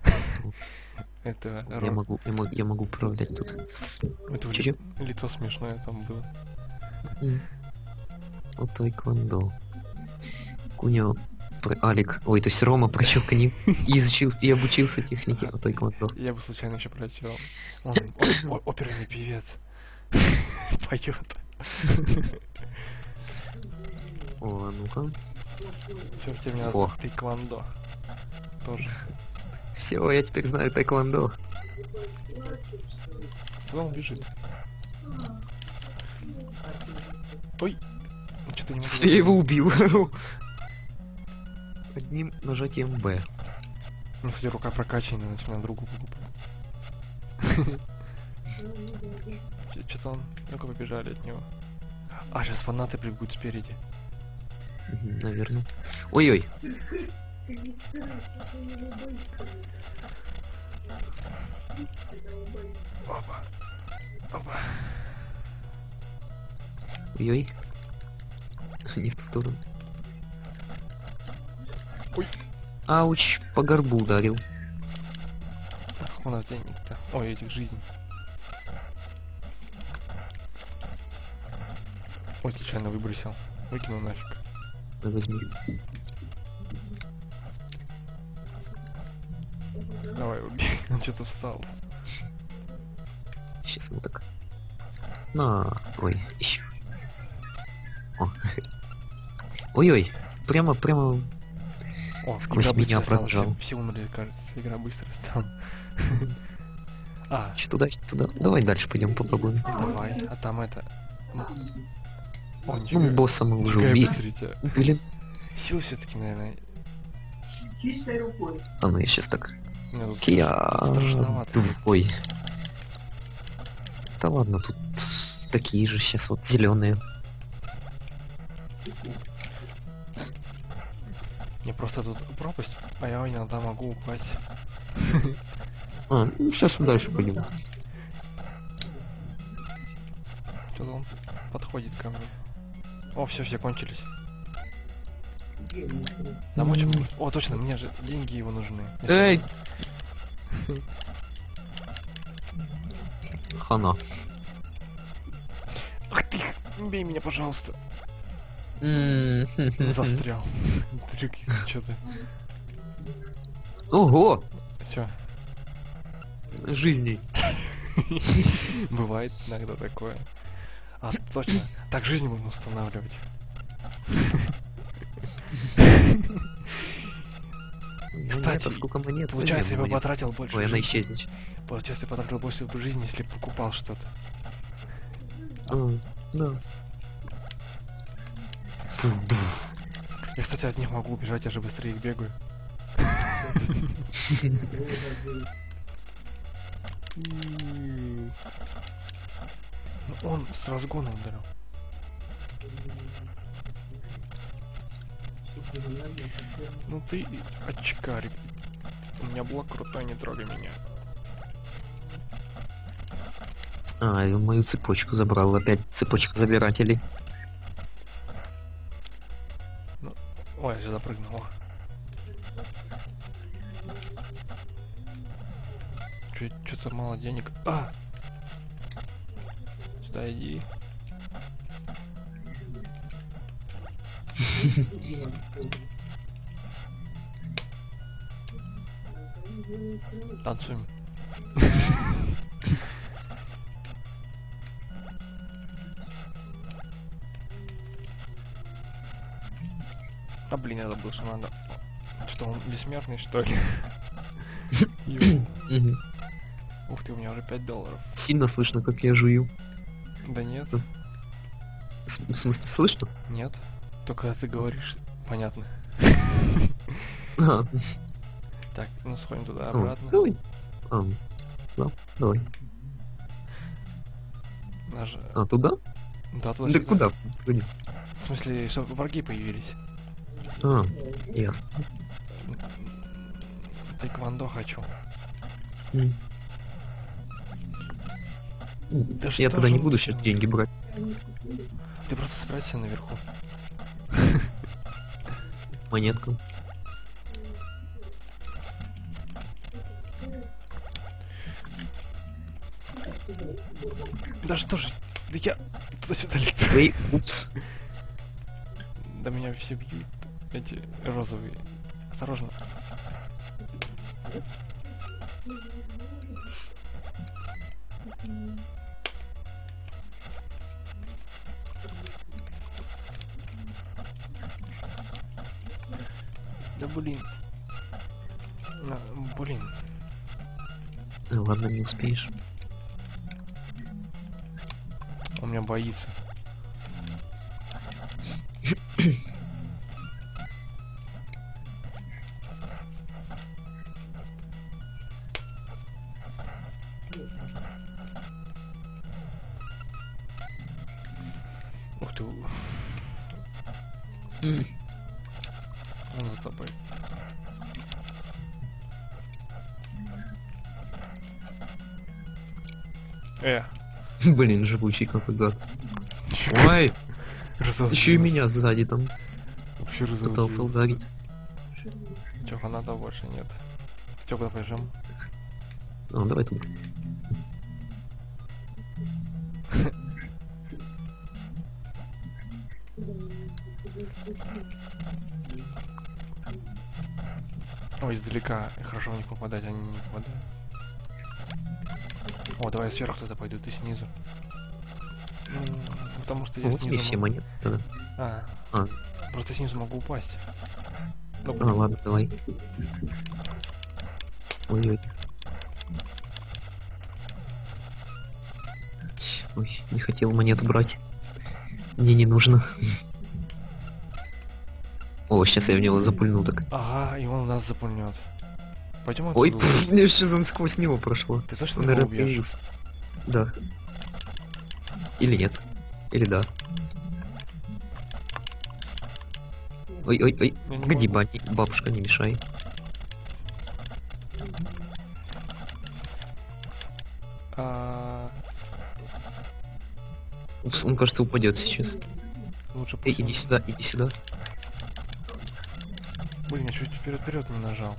Это Я ро- могу, я могу, я могу управлять тут. это Чё-чё? ли- лицо смешное там было. М. Вот тайквондо. Кунио. Про- Алик. Ой, то есть Рома прочел книгу и изучил и обучился технике от тайквондо. Я бы случайно еще прочел. Он о- о- оперный певец. Поет. О, а ну-ка. Все, теперь мне О. надо тайквондо. Тоже. Все, я теперь знаю тайквондо. Куда он бежит? Ой! Что-то не могу. Я его убил. Одним нажатием Б. Ну, кстати, рука прокачанная, начинаю другу покупать. Что-то он... Ну-ка, побежали от него. А, сейчас фанаты прибегут спереди. Мгм, наверное. Ой-ой. Опа. Опа. Ой-ой. Не в ту сторону. Ой. Ауч, по горбу ударил. Так, у нас денег-то. Ой, этих жизней. Ой, случайно выбросил. Выкинул нафиг. На, возьми. Давай, убей. Он что-то встал. Сейчас вот так. На. Ой, еще. О. Ой-ой. Прямо, прямо. О, Сквозь игра меня быстро стала. пробежал. Все, все умерли, кажется. Игра быстро стала. А, Че туда, чё туда. Давай дальше пойдем попробуем. давай. А там это... О, Ну, нифига. босса мы уже Нифига я убили. быстрее тебя. Блин. Сил все-таки, наверное. Чистой рукой. А ну я сейчас так. У меня тут Я. страшновато. Ой. Да ладно, тут такие же сейчас вот зеленые. Не, просто тут пропасть, а я иногда могу упасть. А, ну сейчас дальше пойдем. Что-то он подходит ко мне. О, все, все кончились. Намочим? О, точно, мне же деньги его нужны. Эй! Хана. Ах ты, бей меня, пожалуйста. М, Застрял. Трюки, что-то. Ого! Все. Жизней. Бывает иногда такое. А, точно. Так жизнь можно устанавливать. Кстати, Монета, сколько монет? Получается, я Возьмем бы монету. потратил больше Ой, она жизни. исчезнет сейчас. Получается, я потратил больше жизни, если бы покупал что-то. А, да. Я, кстати, от них могу убежать, я же быстрее их бегаю. Ну, он с разгона ударил. Ну ты очкарик. У меня блок крутой, не трогай меня. А, и он мою цепочку забрал. Опять цепочка забирателей. Ой, я же запрыгнул. Что-то мало денег. А! сюда иди. Танцуем. А блин, я забыл, что надо. Что он бессмертный, что ли? Ё. Мгм. Ух ты, у меня уже пять долларов. Сильно слышно, как я жую. Да нет, С- В смысле, слышно? нет. Только когда ты говоришь, понятно. А, Так, ну сходим туда ну, обратно. давай. А, туда, давай. Наж... А, туда? Да, туда Да сюда. куда? Погоди. В смысле, что враги появились. А, ясно. Тэквондо хочу. М. Да Я что тогда же не он буду сейчас делает? деньги брать. Ты просто спрячься наверху. Монетку. Да что же, да я туда-сюда летаю. Эй, упс. Да меня все бьют. Эти розовые. Осторожно. Да блин. На, блин. Ну, ладно, не успеешь. Он меня боится. Ух ты. М. Он за тобой. Э. Блин, живучий какой гад. Ой, еще и меня сзади там Вообще пытался разозлился. ударить. Чё, фаната больше нет. Чё, куда пойдем? А, давай тут. Ой, издалека. Хорошо в них попадать, они не попадают. О, давай я сверху туда пойду, ты снизу. М, Потому что я Вот снизу мне все могу- монеты тогда. А, А, просто снизу могу упасть. Ну, а, блин. ладно, давай. Ой-ой. Ой, не хотел монету брать. Мне не нужно. О, сейчас я в него запульну так. Ага, и он нас запульнет. Пойдем Ой, отсюда. пф, мне сейчас он сквозь него прошло. Ты точно Он, его наверное, убьешь? появился. Да. Или нет. Или да. Ой-ой-ой. Я не Погоди, могу. ба- бабушка, не мешай. А, Упс, он, кажется, упадет сейчас. лучше Эй, пусть иди он- сюда, иди сюда. Блин, я чуть вперед вперед не нажал.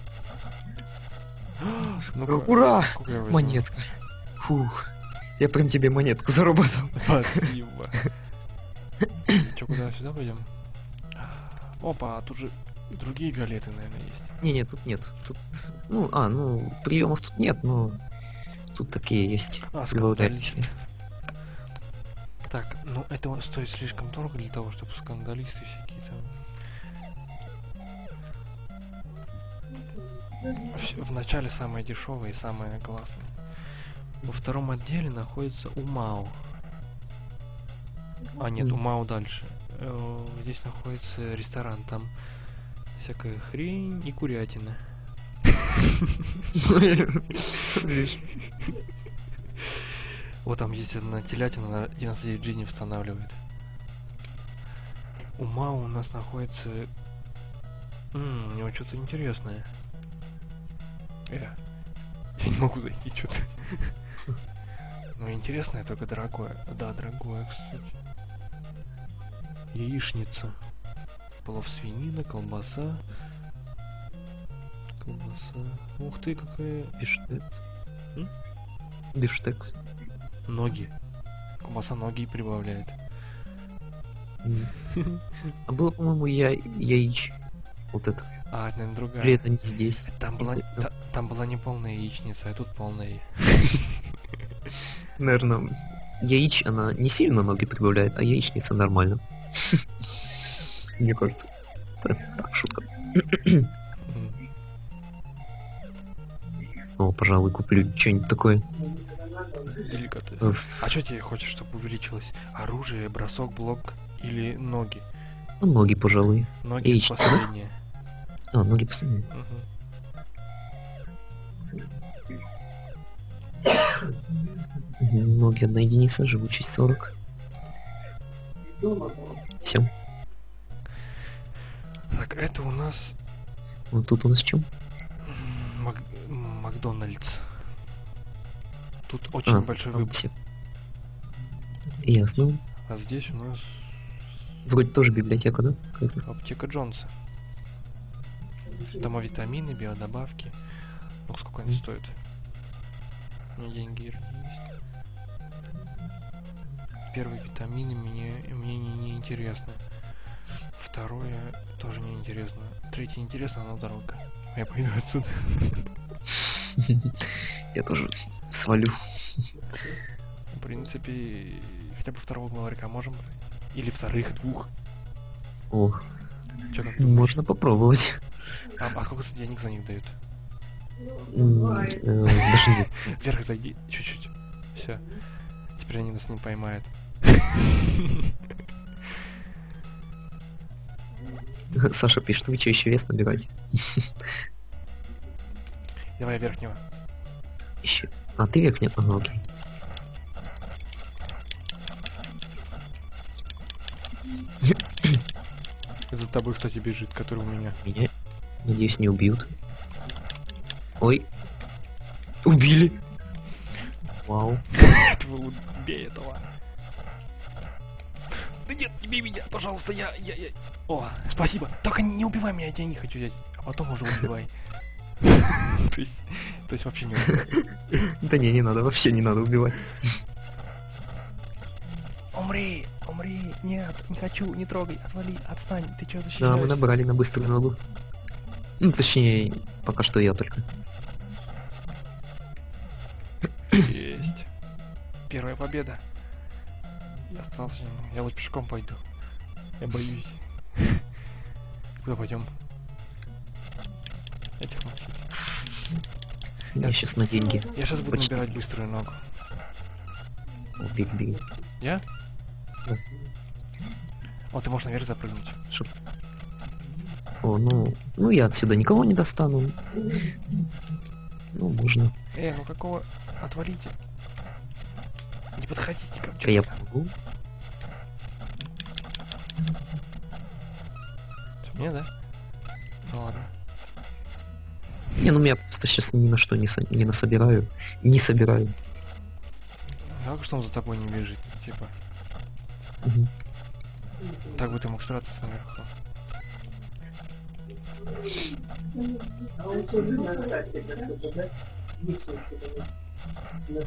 Ну-ка, Ура! сколько я возьму? Монетка. Фух. Я прям тебе монетку заработал. Спасибо. Че, куда сюда пойдем? Опа, а тут же другие галеты, наверное, есть. Не-не, тут нет. Тут, ну, а, ну, приемов тут нет, но тут такие есть. А, Прибавляющие. скандалисты. Так, ну это вот стоит слишком дорого для того, чтобы скандалисты всякие там. Всё- В начале самое дешевое и самое классное. Во втором отделе находится Умао. А нет, М. Умао дальше. Э, Здесь находится ресторан, там всякая хрень и курятина. Видишь? Вот там есть одна телятина, на одиннадцать девять жизни восстанавливает. У Мао у нас находится... М, у него что-то интересное. Э, я не могу зайти, что-то. Ну, интересное, только дорогое. Да, дорогое, кстати. Яичница. Плов свинина, колбаса. Колбаса. Ух ты, какая... Биштекс. М? Биштекс. Ноги. Колбаса ноги прибавляет. М. А было, по-моему, я... яич. Вот это. А, это, наверное, Или другая. это не здесь? Там была, Если- та- там была не полная яичница, а тут полная. Наверное, яич, она не сильно ноги прибавляет, а яичница нормально. Мне кажется. Так, так, шутка. Мгм. О, пожалуй, куплю что-нибудь такое. Деликатес. Уф. А что тебе хочешь, чтобы увеличилось? Оружие, бросок, блок или ноги? Ну, ноги, пожалуй. Ноги Яичница, да? последние. А, ноги последние. Мгм. Мгм, ноги одна единица, живучесть сорок. Все. Так, это у нас Вот тут у нас чем? м, Мак- м, Макдональдс. Тут очень А, большой там выбор. все. Ясно. А здесь у нас Вроде тоже библиотека, да? Какая-то. аптека Джонса. Дома витамины, биодобавки. Ну, сколько они Мгм. стоят? У меня деньги есть. Первые витамины мне, мне не, не интересно. Второе тоже не интересно. Третье интересно, но дорого. Я пойду отсюда. Я тоже свалю. В принципе, хотя бы второго главарика можем брать. Или вторых двух. О, Че как думаешь? можно попробовать. А, а сколько денег за них дают? М, э, Даже нет. Вверх зайди, чуть-чуть. Все. Теперь они нас не поймают. Саша пишет, вы что, еще вес набираете? Давай верхнего. Ищи. А, ты верхняя? Ага, окей. За тобой, кстати, бежит, который у меня. Меня, надеюсь, не убьют. Ой. Убили. Вау. Этого убей этого. Да нет, не бей меня, пожалуйста, я, я, я. О, спасибо. Только не убивай меня, я тебя не хочу взять. А потом уже убивай. То есть, то есть вообще не убивай. Да не, не надо, вообще не надо убивать. Умри, умри, нет, не хочу, не трогай, отвали, отстань, ты чё Да, защищаешься? мы набрали на быструю ногу. Ну, точнее, пока что я только. Есть. Первая победа. Я остался, я лучше пешком пойду. Я боюсь. Куда пойдем? Этих мочить. Я сейчас на деньги. Я сейчас буду Почти. набирать быструю ногу. О, беги, беги. Я? Да. О, ты можешь наверх запрыгнуть. Шо? О, ну, ну я отсюда никого не достану. Ну, можно. Э, ну какого? Отвалите. Не подходите ко А я мне. могу? Мне, да? Ну ладно. Не, ну я просто сейчас ни на что не, со- не насобираю. Не собираю. Жалко, что он за тобой не бежит. Типа, Мгм. так бы ты мог спрятаться наверху. А он тоже на карте какой-то, да? Есть он что-то на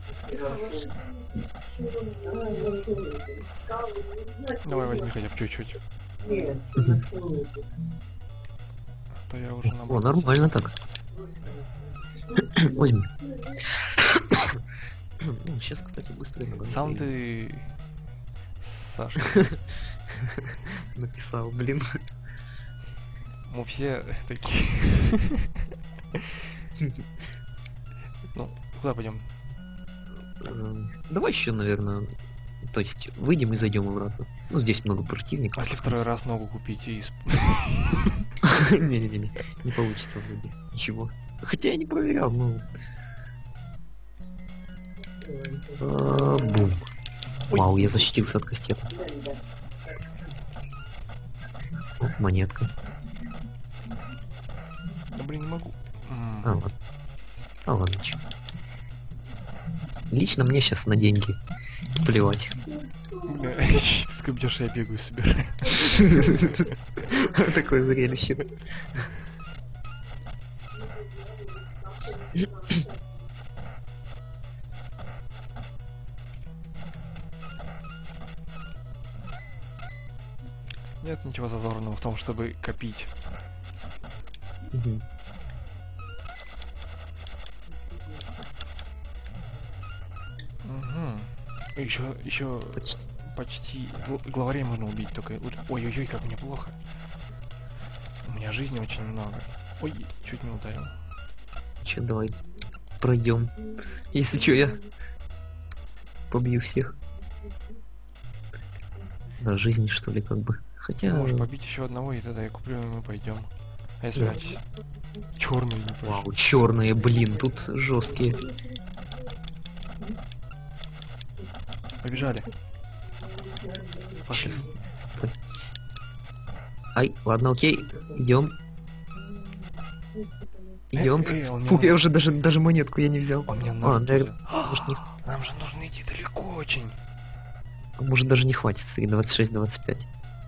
карте. Давай возьми хотя бы чуть-чуть. Нет, Мгм. на солнце. А то я уже О, набрал. нормально так. Возьми. Ну, сейчас, кстати, быстро нога. Сам ты... Саша, написал, блин. мы все такие. Ну, куда пойдем? Эм, Давай еще, наверное, то есть выйдем и зайдем обратно. Ну, здесь много А противников. если второй раз ногу купить и... сп- Не-не-не, не получится вроде. Ничего. Хотя я не проверял, ну... А, Бум. Вау, я защитился от кастета. О, монетка. Да блин, не могу. М, А, ладно. А, ладно, чё. Лично мне сейчас на деньги плевать. Бля, ты скребдешь, я бегаю, собираю. Такое зрелище. нет ничего зазорного в том, чтобы копить. Мгм. Угу. Еще, еще Почти. почти гл- главарей можно убить, только... лучше- Ой-ой-ой, как мне плохо. У меня жизни очень много. Ой, чуть не ударил. Че, давай пройдем. Если что, я побью всех. На жизнь, что ли, как бы. Хотя... Можешь побить еще одного, и тогда я куплю, и мы пойдем. А если Да. черный не пошел? Вау, черные, блин, тут жесткие. Побежали. Пошли. Сейчас. Ай, ладно, окей, идем. Идем. Эй, эй, он мне Фух, нужен. я уже даже даже монетку я не взял. Он мне А, ножик наверное, взял. может, не- Нам же нужно идти далеко очень. может даже не хватит, и двадцать шесть двадцать пять.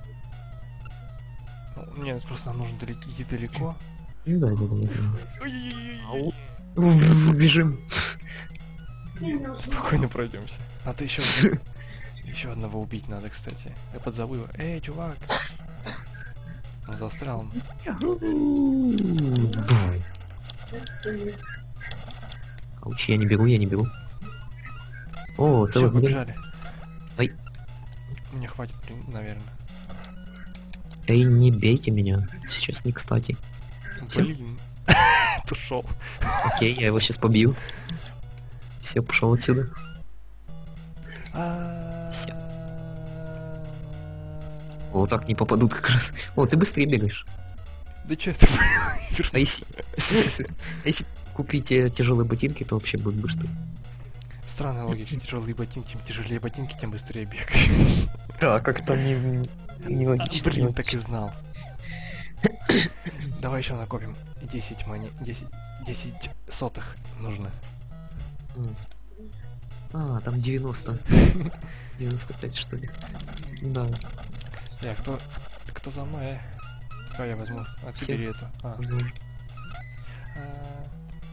Ну, Нет, просто нам нужно далеко, идти далеко. Ну да, да, да, я знаю. Ой-ой-ой. Уф, бежим. Спокойно пройдемся. А ты еще еще одного убить надо, кстати. Я подзову его. Эй, чувак. Он застрял. он. Ауч, я не беру, я не беру. О, Все, целый блин. побежали. Ай. Мне хватит, блин, наверное. Эй, не бейте меня. Сейчас не кстати. Всё. Блин. Ушел. Окей, я его сейчас побью. Все, пошел отсюда. Всё. Вот так не попадут как раз. О, ты быстрее бегаешь. Да че это? А если, а если купить э, тяжелые ботинки, то вообще будет быстро. Странная логика. Тяжелые ботинки, чем тяжелее ботинки, тем быстрее бегаешь. Да, как-то не, не логично. Блин, так и знал. Давай еще накопим десять монет, десять, десять сотых нужно. М. А, там девяносто. девяносто пять что ли. Да. Я, кто, кто за мной, э? А, я возьму, а ты Всё. бери эту. А. Ну, А,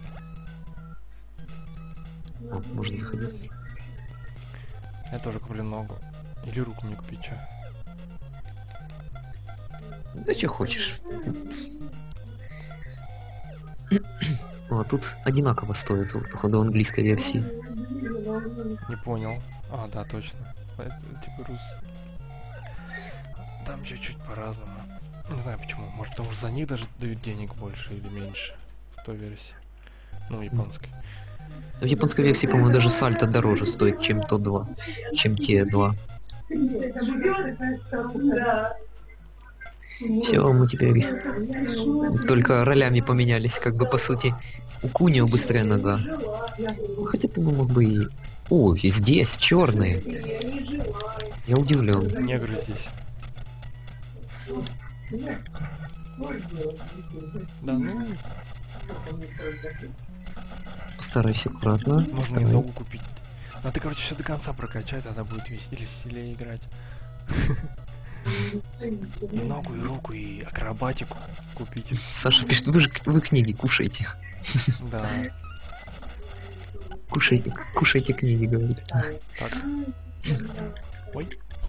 о, можно заходить. Я тоже куплю ногу. Или руку мне купить, чё? Да что хочешь. О, тут одинаково стоит, вот, походу, в английской версии. Не понял. А, да, точно. Это типа рус. Там чуть-чуть по-разному. Не знаю почему. Может, потому что за них даже дают денег больше или меньше в той версии. Ну, в японской. В японской версии, по-моему, даже сальто дороже стоит, чем то два. Чем те два. Все, мы теперь только ролями поменялись, как бы по сути. У Кунио быстрая нога. Хотя ты бы мог бы и... О, и здесь черные. Я удивлен. Негры здесь. Да ну, Постарайся аккуратно. можно и Постарайся. ногу купить. Надо, короче, все до конца прокачать, тогда будет веселее, веселее играть. И ногу, и руку, и акробатику купить. Саша пишет, вы же вы книги кушайте. Да. Кушайте, кушайте книги, говорит. Так. Ой.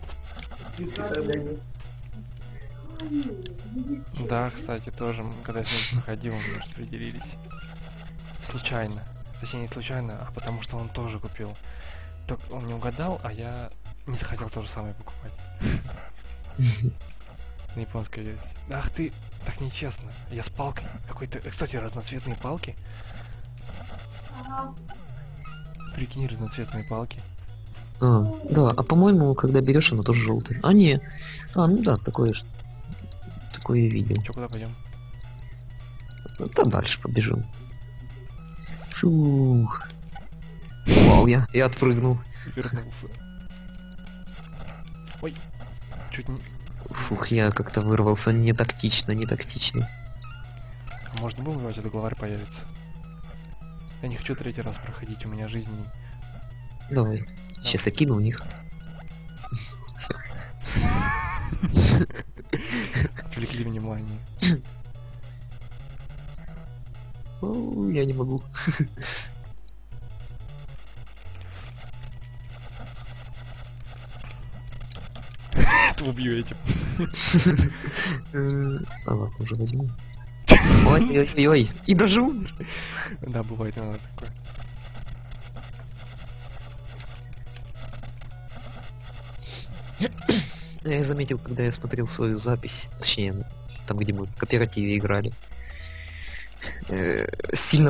Да, кстати, тоже, м, когда я с ним проходил, мы распределились. Случайно. Точнее, не случайно, а потому что он тоже купил. Только он не угадал, а я не захотел то же самое покупать. На японской версии. Ах ты, так нечестно. Я с палкой. Какой-то, э, кстати, разноцветные палки. Прикинь, разноцветные палки. А, да, а по-моему, когда берешь, она тоже желтая. А, не. А, ну да, такое ж. Такое я видел. Че, куда пойдем? Да дальше побежим. Фух. Вау, я, я отпрыгнул. Вернулся. Ой. Чуть не... Фух, я как-то вырвался не тактично, не тактично. А может не будем говорить, это главарь появится? Я не хочу третий раз проходить, у меня жизнь... Давай. Сейчас я кину у них. Все. Отвлекли внимание. О, я не могу. просто убью этим. Э, А ладно, уже возьму. Ой-ой-ой, и даже умер. Да, бывает иногда такое. Я заметил, когда я смотрел свою запись, точнее, там, где мы в кооперативе играли, э, сильно